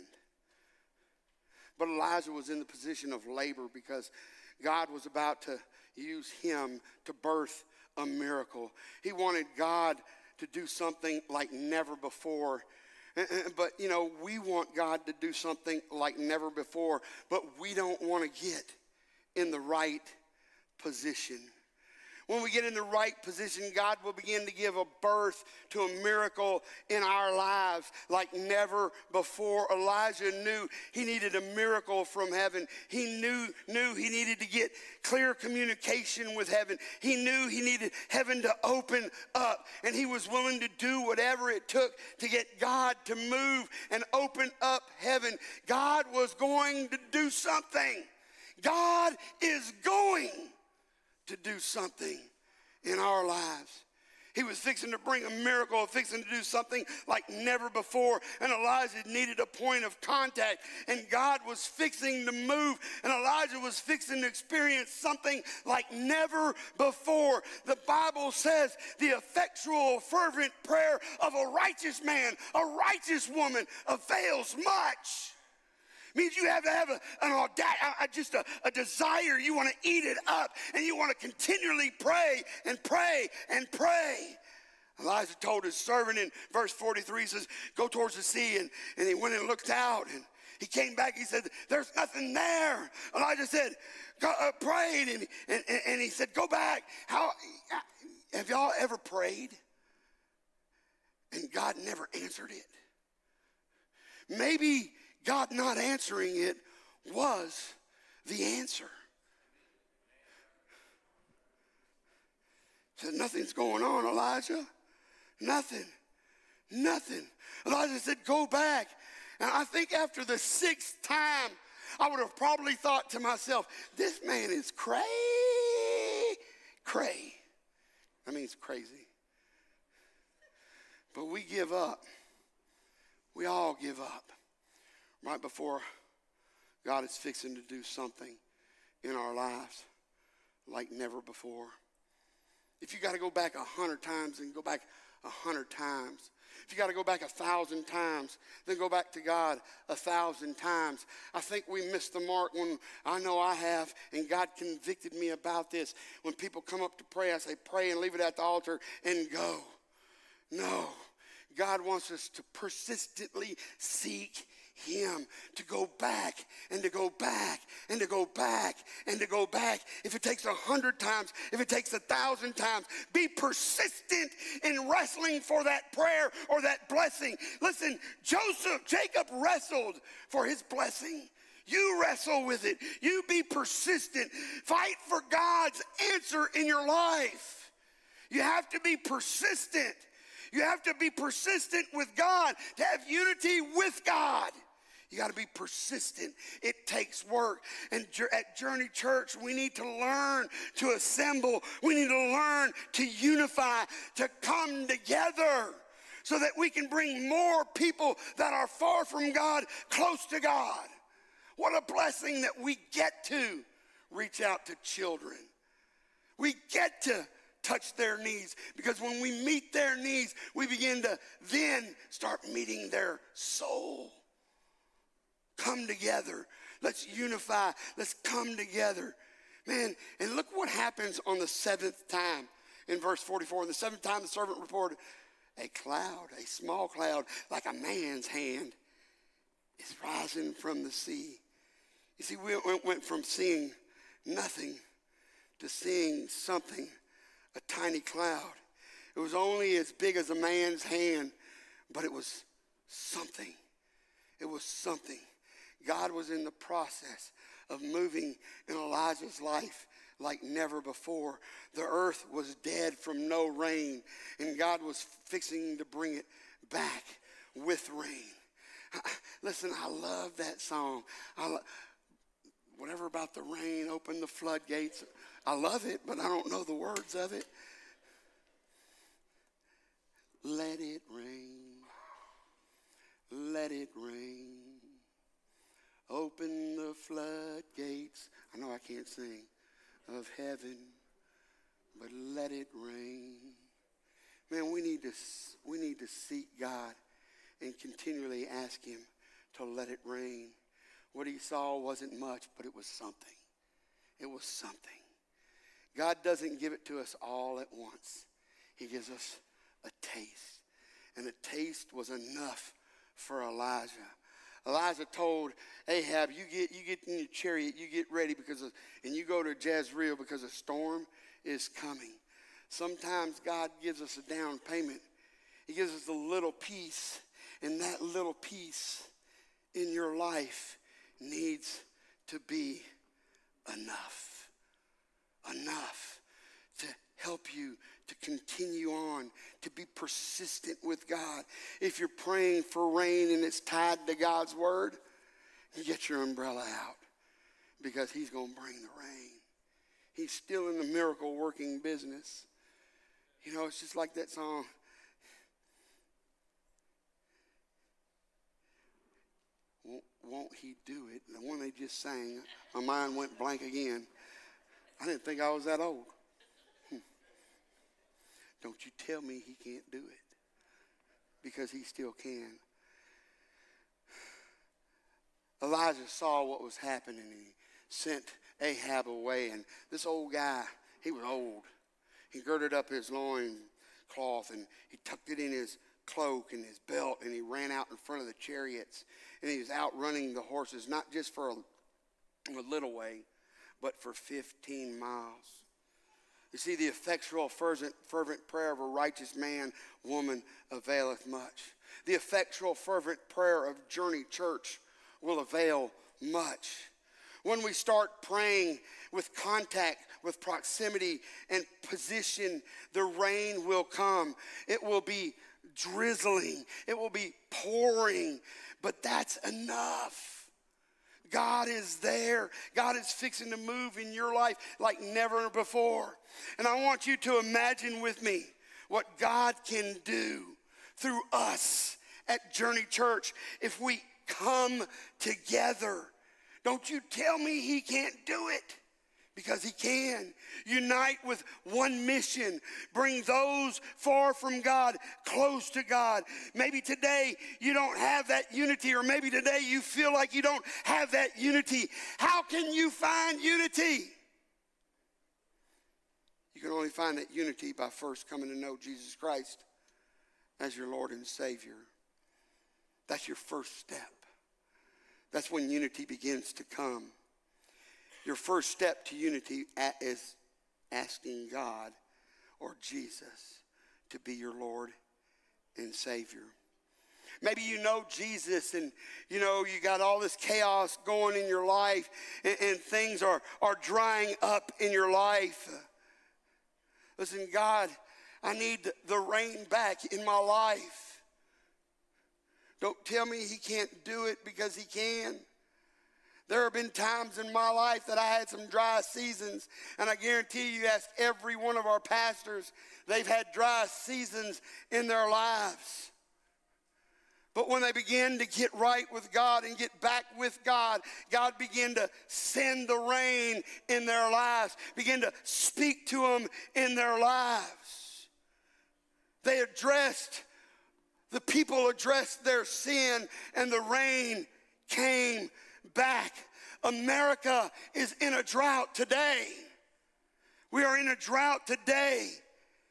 But Elijah was in the position of labor because God was about to use him to birth a miracle. He wanted God to do something like never before. But, you know, we want God to do something like never before, but we don't want to get in the right position. When we get in the right position, God will begin to give a birth to a miracle in our lives like never before. Elijah knew he needed a miracle from heaven. He knew he needed to get clear communication with heaven. He knew he needed heaven to open up, and he was willing to do whatever it took to get God to move and open up heaven. God was going to do something. God is going to do something in our lives. He was fixing to bring a miracle, fixing to do something like never before. And Elijah needed a point of contact. And God was fixing to move. And Elijah was fixing to experience something like never before. The Bible says the effectual, fervent prayer of a righteous man, a righteous woman avails much. Means you have to have a desire. You want to eat it up, and you want to continually pray and pray and pray. Elijah told his servant in verse 43, he says, go towards the sea, and he went and looked out, and he came back, he said, there's nothing there. Elijah said, prayed, and he said, go back. Have y'all ever prayed and God never answered it? Maybe God not answering it was the answer. Said, nothing's going on, Elijah. Nothing. Elijah said, go back. And I think after the 6th time, I would have probably thought to myself, this man is cray. That means crazy. But we give up. We all give up. Right before God is fixing to do something in our lives like never before. If you got to go back 100 times, then go back 100 times. If you got to go back 1,000 times, then go back to God 1,000 times. I think we missed the mark when I know I have, and God convicted me about this. When people come up to pray, I say, pray and leave it at the altar and go. No, God wants us to persistently seek him, to go back and to go back and to go back and to go back. If it takes 100 times, if it takes 1,000 times, be persistent in wrestling for that prayer or that blessing. Listen, Jacob wrestled for his blessing. You wrestle with it. You be persistent. Fight for God's answer in your life. You have to be persistent. You have to be persistent with God to have unity with God. You got to be persistent. It takes work. And at Journey Church, we need to learn to assemble. We need to learn to unify, to come together so that we can bring more people that are far from God close to God. What a blessing that we get to reach out to children. We get to touch their needs, because when we meet their needs, we begin to then start meeting their soul. Come together. Let's unify. Let's come together. Man, and look what happens on the 7th time. In verse 44, and the seventh time the servant reported, a cloud, a small cloud, like a man's hand, is rising from the sea. You see, we went from seeing nothing to seeing something, a tiny cloud. It was only as big as a man's hand, but it was something. It was something. God was in the process of moving in Elijah's life like never before. The earth was dead from no rain, and God was fixing to bring it back with rain. Listen, I love that song. Whatever about the rain, open the floodgates. I love it, but I don't know the words of it. Let it rain. Let it rain. Open the floodgates. I know I can't sing. Of heaven, but let it rain. Man, we need to seek God and continually ask him to let it rain. What he saw wasn't much, but it was something. It was something. God doesn't give it to us all at once. He gives us a taste. And a taste was enough for Elijah. Elijah told Ahab, you get in your chariot, you get ready and you go to Jezreel because a storm is coming. Sometimes God gives us a down payment. He gives us a little piece, and that little piece in your life needs to be enough. Enough to help you to continue on, to be persistent with God. If you're praying for rain and it's tied to God's word, you get your umbrella out because he's going to bring the rain. He's still in the miracle working business. You know, it's just like that song. Won't he do it? The one they just sang, my mind went blank again. I didn't think I was that old. Don't you tell me he can't do it, because he still can. Elijah saw what was happening, and he sent Ahab away. And this old guy, he was old. He girded up his loin cloth, and he tucked it in his cloak and his belt, and he ran out in front of the chariots. And he was outrunning the horses, not just for a little way, but for 15 miles. You see, the effectual, fervent prayer of a righteous man, woman, availeth much. The effectual, fervent prayer of Journey Church will avail much. When we start praying with contact, with proximity and position, the rain will come. It will be drizzling. It will be pouring. But that's enough. God is there. God is fixing to move in your life like never before. And I want you to imagine with me what God can do through us at Journey Church if we come together. Don't you tell me he can't do it, because he can. Unite with one mission. Bring those far from God close to God. Maybe today you don't have that unity, or maybe today you feel like you don't have that unity. How can you find unity? You can only find that unity by first coming to know Jesus Christ as your Lord and Savior. That's your first step. That's when unity begins to come. Your first step to unity is asking God or Jesus to be your Lord and Savior. Maybe you know Jesus, and you know you got all this chaos going in your life, and things are drying up in your life. Listen, God, I need the rain back in my life. Don't tell me he can't do it, because he can. There have been times in my life that I had some dry seasons, and I guarantee you, ask every one of our pastors, they've had dry seasons in their lives. But when they begin to get right with God and get back with God, God began to send the rain in their lives, begin to speak to them in their lives. The people addressed their sin, and the rain came back. America is in a drought today. We are in a drought today.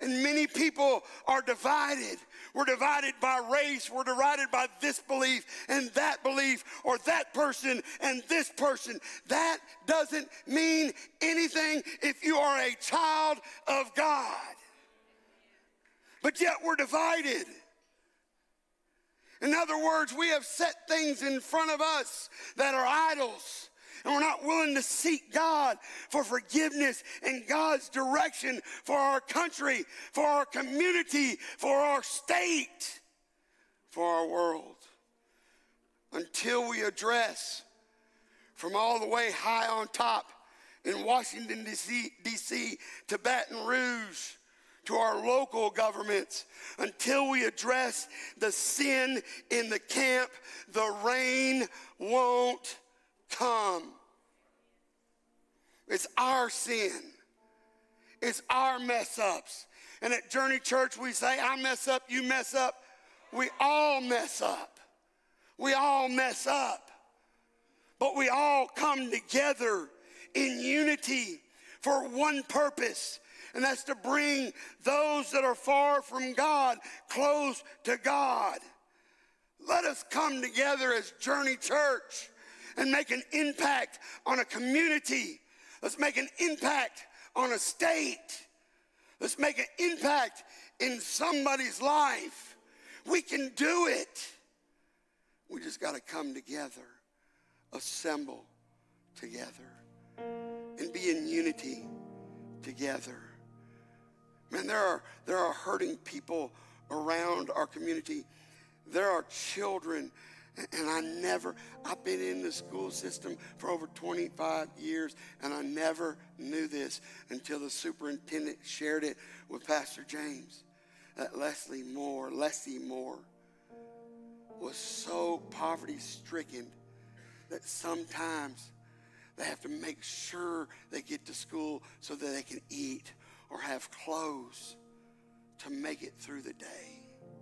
And many people are divided. We're divided by race. We're divided by this belief and that belief, or that person and this person. That doesn't mean anything if you are a child of God. But yet we're divided. In other words, we have set things in front of us that are idols. And we're not willing to seek God for forgiveness and God's direction for our country, for our community, for our state, for our world. Until we address from all the way high on top in Washington, D.C. to Baton Rouge, to our local governments, until we address the sin in the camp, the rain won't come. It's our sin. It's our mess ups. And at Journey Church, we say, I mess up, you mess up. We all mess up. We all mess up. But we all come together in unity for one purpose, and that's to bring those that are far from God close to God. Let us come together as Journey Church and make an impact on a community. Let's make an impact on a state. Let's make an impact in somebody's life. We can do it. We just got to come together, assemble together, and be in unity together. Man, there are hurting people around our community. There are children, and I've been in the school system for over 25 years, and I never knew this until the superintendent shared it with Pastor James. That Leslie Moore was so poverty-stricken that sometimes they have to make sure they get to school so that they can eat or have clothes to make it through the day.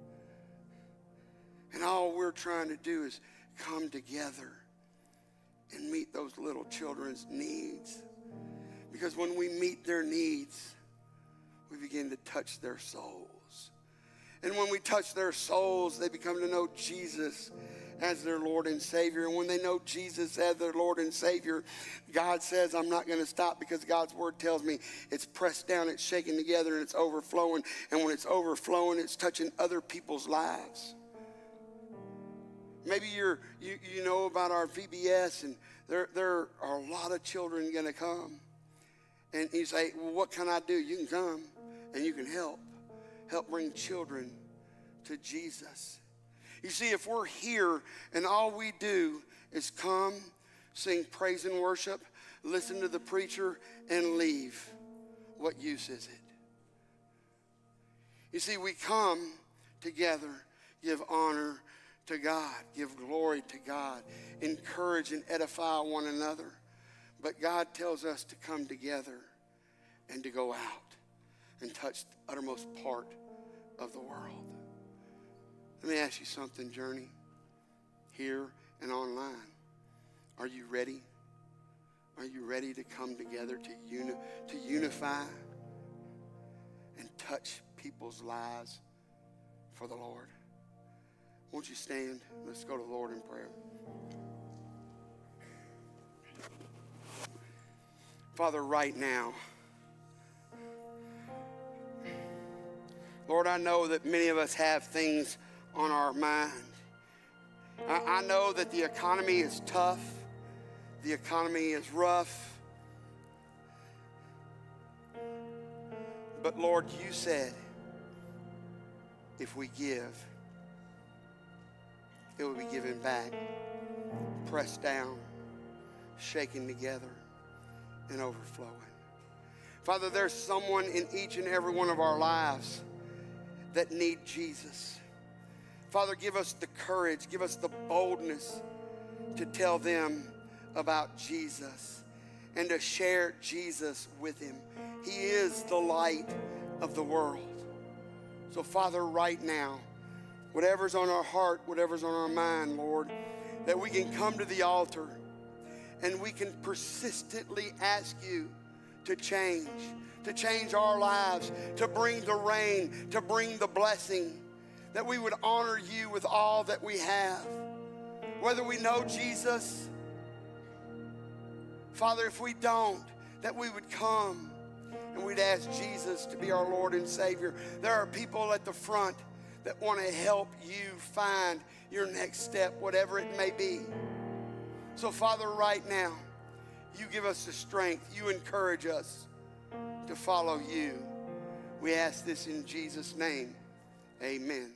And all we're trying to do is come together and meet those little children's needs. Because when we meet their needs, we begin to touch their souls. And when we touch their souls, they become to know Jesus as their Lord and Savior. And when they know Jesus as their Lord and Savior, God says, I'm not going to stop, because God's word tells me it's pressed down, it's shaken together, and it's overflowing. And when it's overflowing, it's touching other people's lives. Maybe you know about our VBS, and there are a lot of children going to come. And you say, well, what can I do? You can come and you can help bring children to Jesus. You see, if we're here and all we do is come, sing praise and worship, listen to the preacher, and leave, what use is it? You see, we come together, give honor to God, give glory to God, encourage and edify one another. But God tells us to come together and to go out and touch the uttermost part of the world. Let me ask you something, Journey, here and online. Are you ready? Are you ready to come together to unify and touch people's lives for the Lord? Won't you stand? Let's go to the Lord in prayer. Father, right now, Lord, I know that many of us have things on our mind. I know that the economy is tough. The economy is rough. But Lord, you said if we give, it will be given back, pressed down, shaken together, and overflowing. Father, there's someone in each and every one of our lives that need Jesus. Father, give us the courage, give us the boldness to tell them about Jesus and to share Jesus with him. He is the light of the world. So Father, right now, whatever's on our heart, whatever's on our mind, Lord, that we can come to the altar and we can persistently ask you to change to change our lives, to bring the rain, to bring the blessing, that we would honor you with all that we have. Whether we know Jesus, Father, if we don't, that we would come and we'd ask Jesus to be our Lord and Savior. There are people at the front that want to help you find your next step, whatever it may be. So, Father, right now, you give us the strength. You encourage us to follow you. We ask this in Jesus' name. Amen.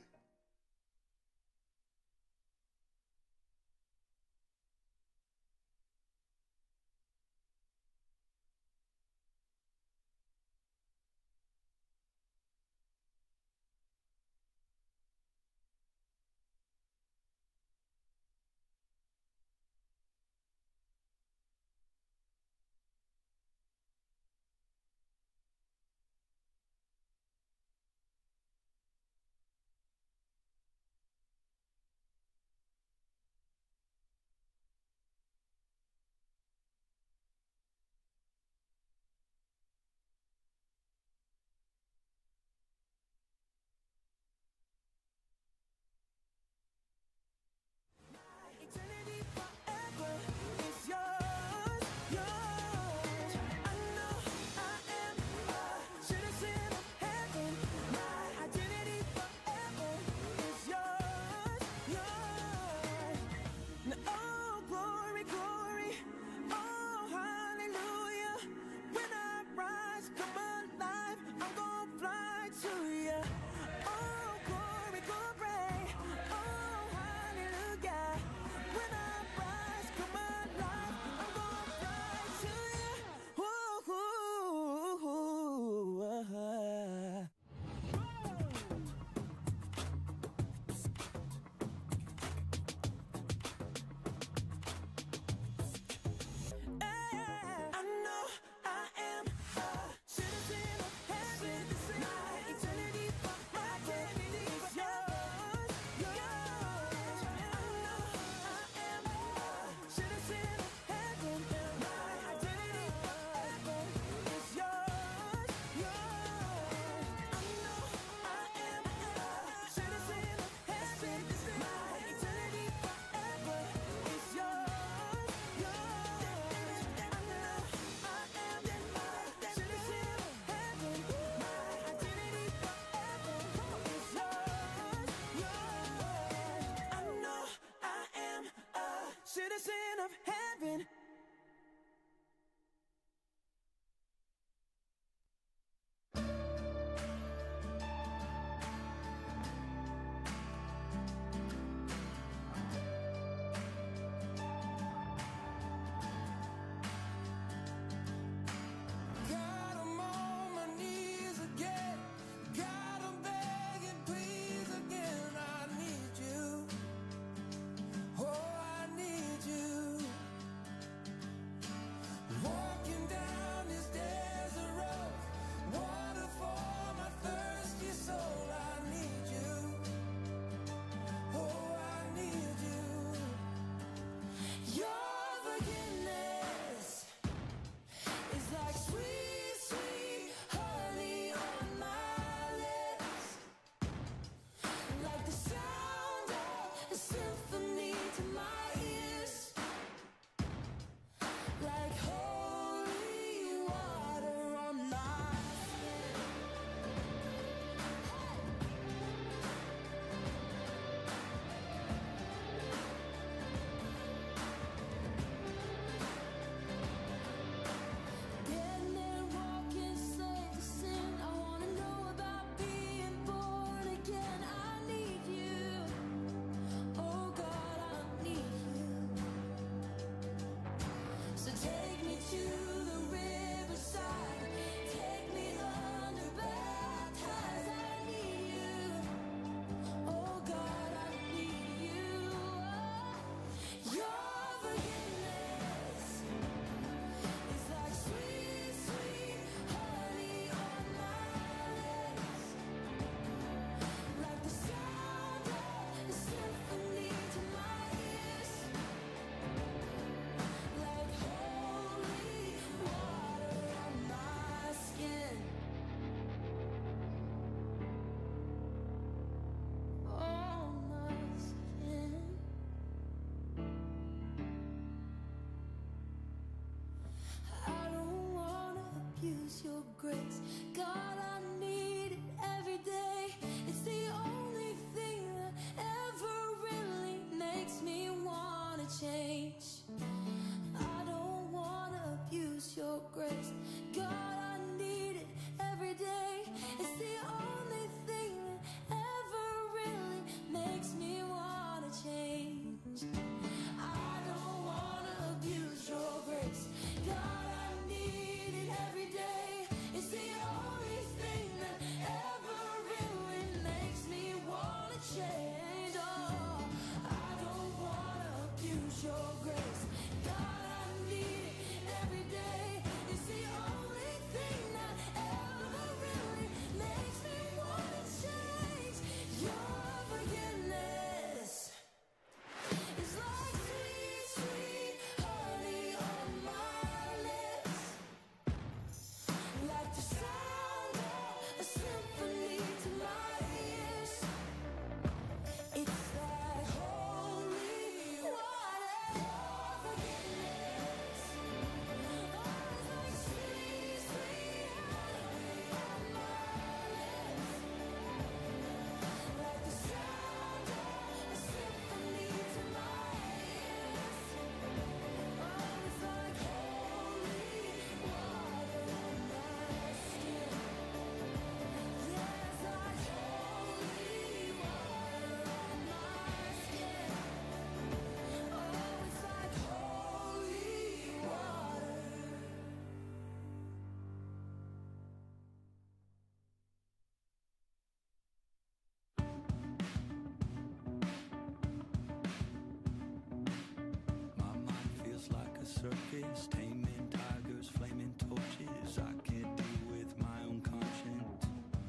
focus, taming tigers, flaming torches. I can't deal with my own conscience.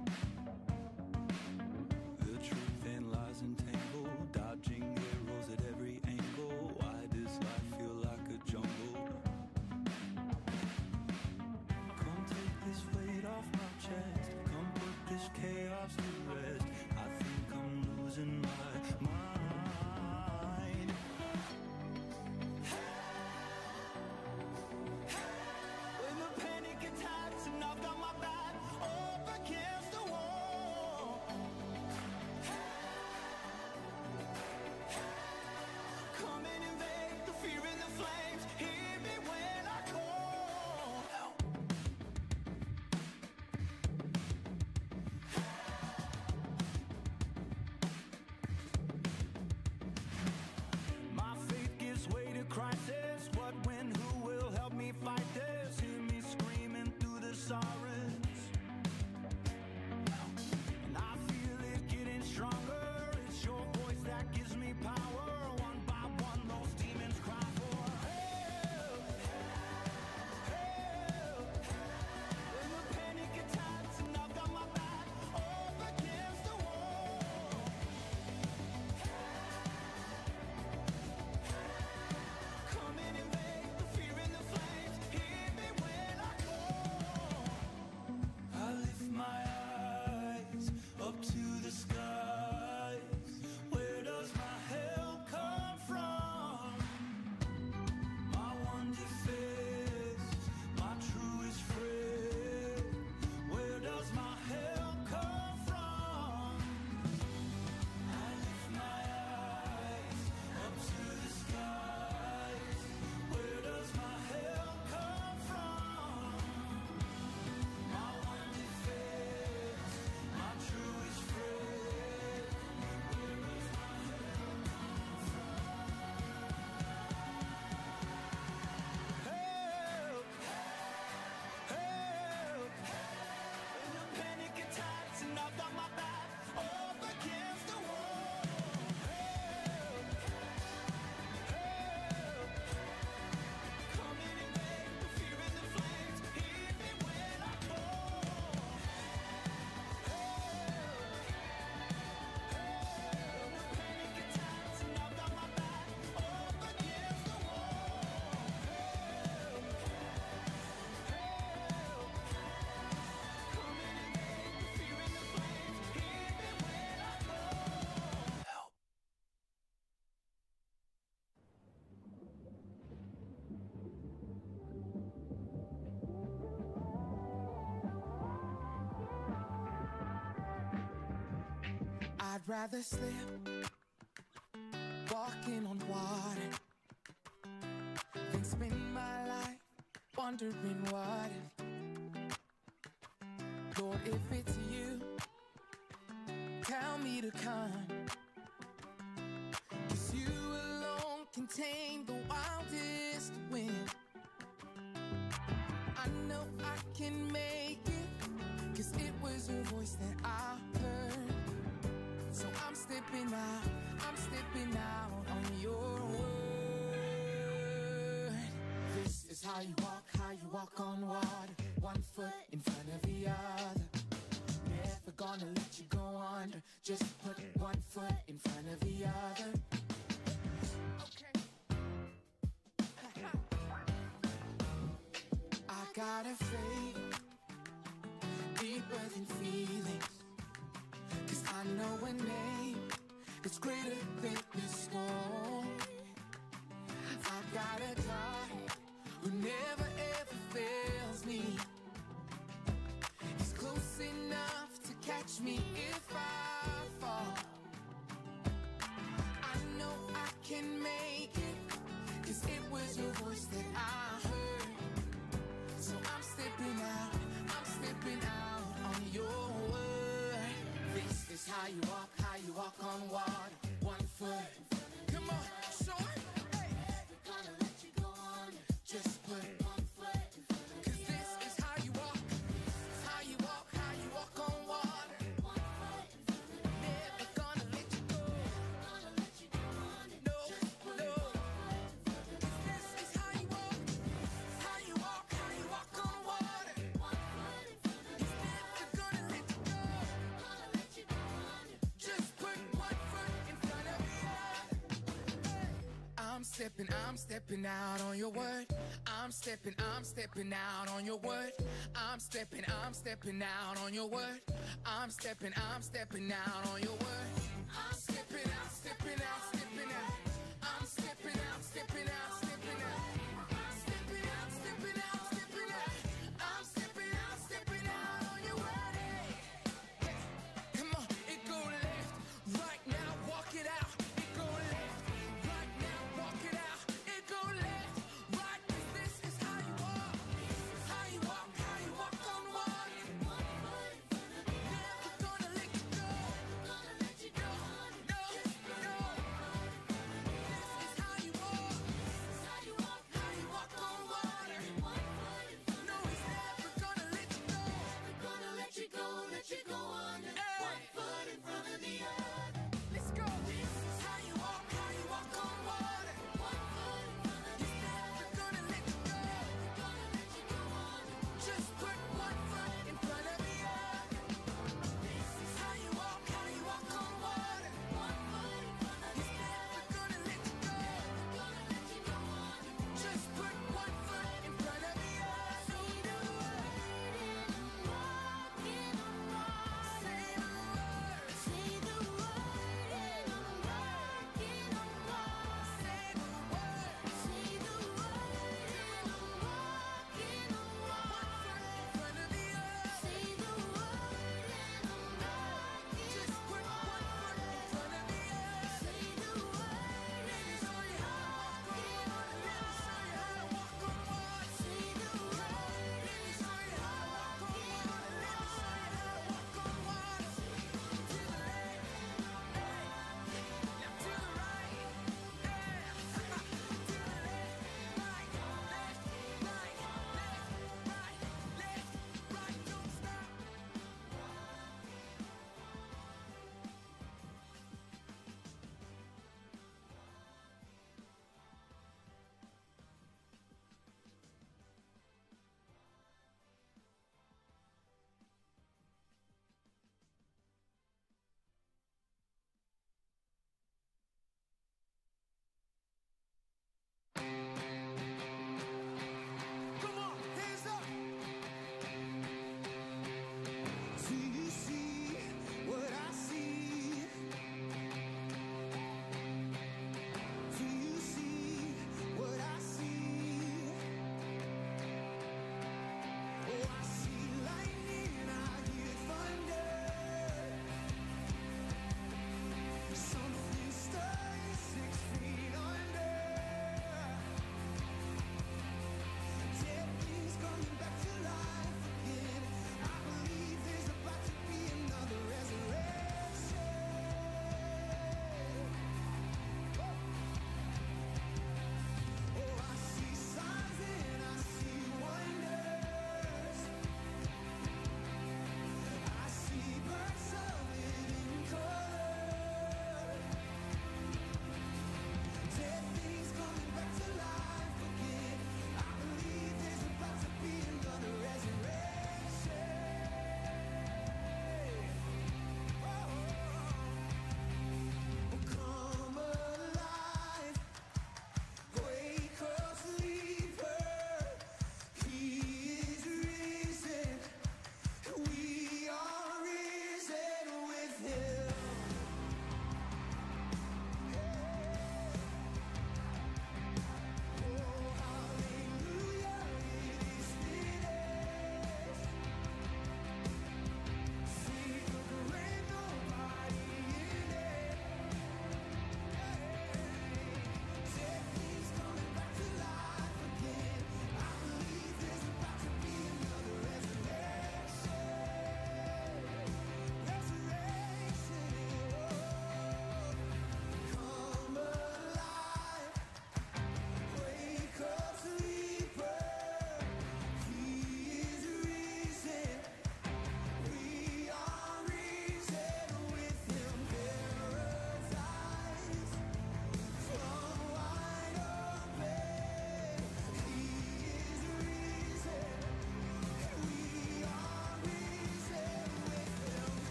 The truth and lies entangled, dodging arrows at every angle. Why does life feel like a jungle? Come take this weight off my chest, come put this chaos to rest. I think I'm losing my mind. When the panic attacks and I've got my back up against the wall, come and invade the fear and the flames. Hear me when I call. My faith gives way to crisis. What, when, who will help me fight this? Hear me screaming through the sirens, and I feel it getting stronger. It's your voice that gives me power. One by one, those demons cry for help, help. When the panic attacks and I've got my back up against the wall, come and invade the fear and the flames. Hear me when I call. I lift my eyes up to the skies. Where does my help come from? My one defense, my truest friend. Where does my help come from? I lift my eyes up to the skies. Where does my help come from? My one defense, my truest friend. Where does my help come from? Help! Help! When the panic attacks and I've got my back up against the wall. Help! Help! Come and invade the fear and the flames. Hear me when I call. Help! When the panic attacks and I've got my back up against the wall. Help! Help! Come and invade the fear and the flames. Hear me when I call. Help! I'd rather slip walking on water than spend my life wondering what if. Lord, if it's you, tell me to come. 'Cause you alone can tame the wildest wind. I know I can make it, 'cause it was your voice that I heard. So I'm stepping out on your word. This is how you walk on water. One foot in front of the other. Never gonna let you go under. Just put one foot in front of the other. Okay. I got a faith deeper than feelings. 'Cause I know a name that's greater than the storm. I got a God who never ever fails me. He's close enough to catch me if I fall. I know I can make it, 'cause it was your voice that I heard. So I'm stepping out on your word. This is how you walk on water. One foot. Come on, show it. Hey. Never gonna let you go on. Just put one foot in front of 'cause this is how you walk. How you walk on water. One foot in front of never gonna let you go. Never gonna let you go on. No, no. 'Cause this is how you walk. stepping out on your word. I'm stepping out on your word. I'm stepping out on your word. I'm stepping out on your word. I'm stepping out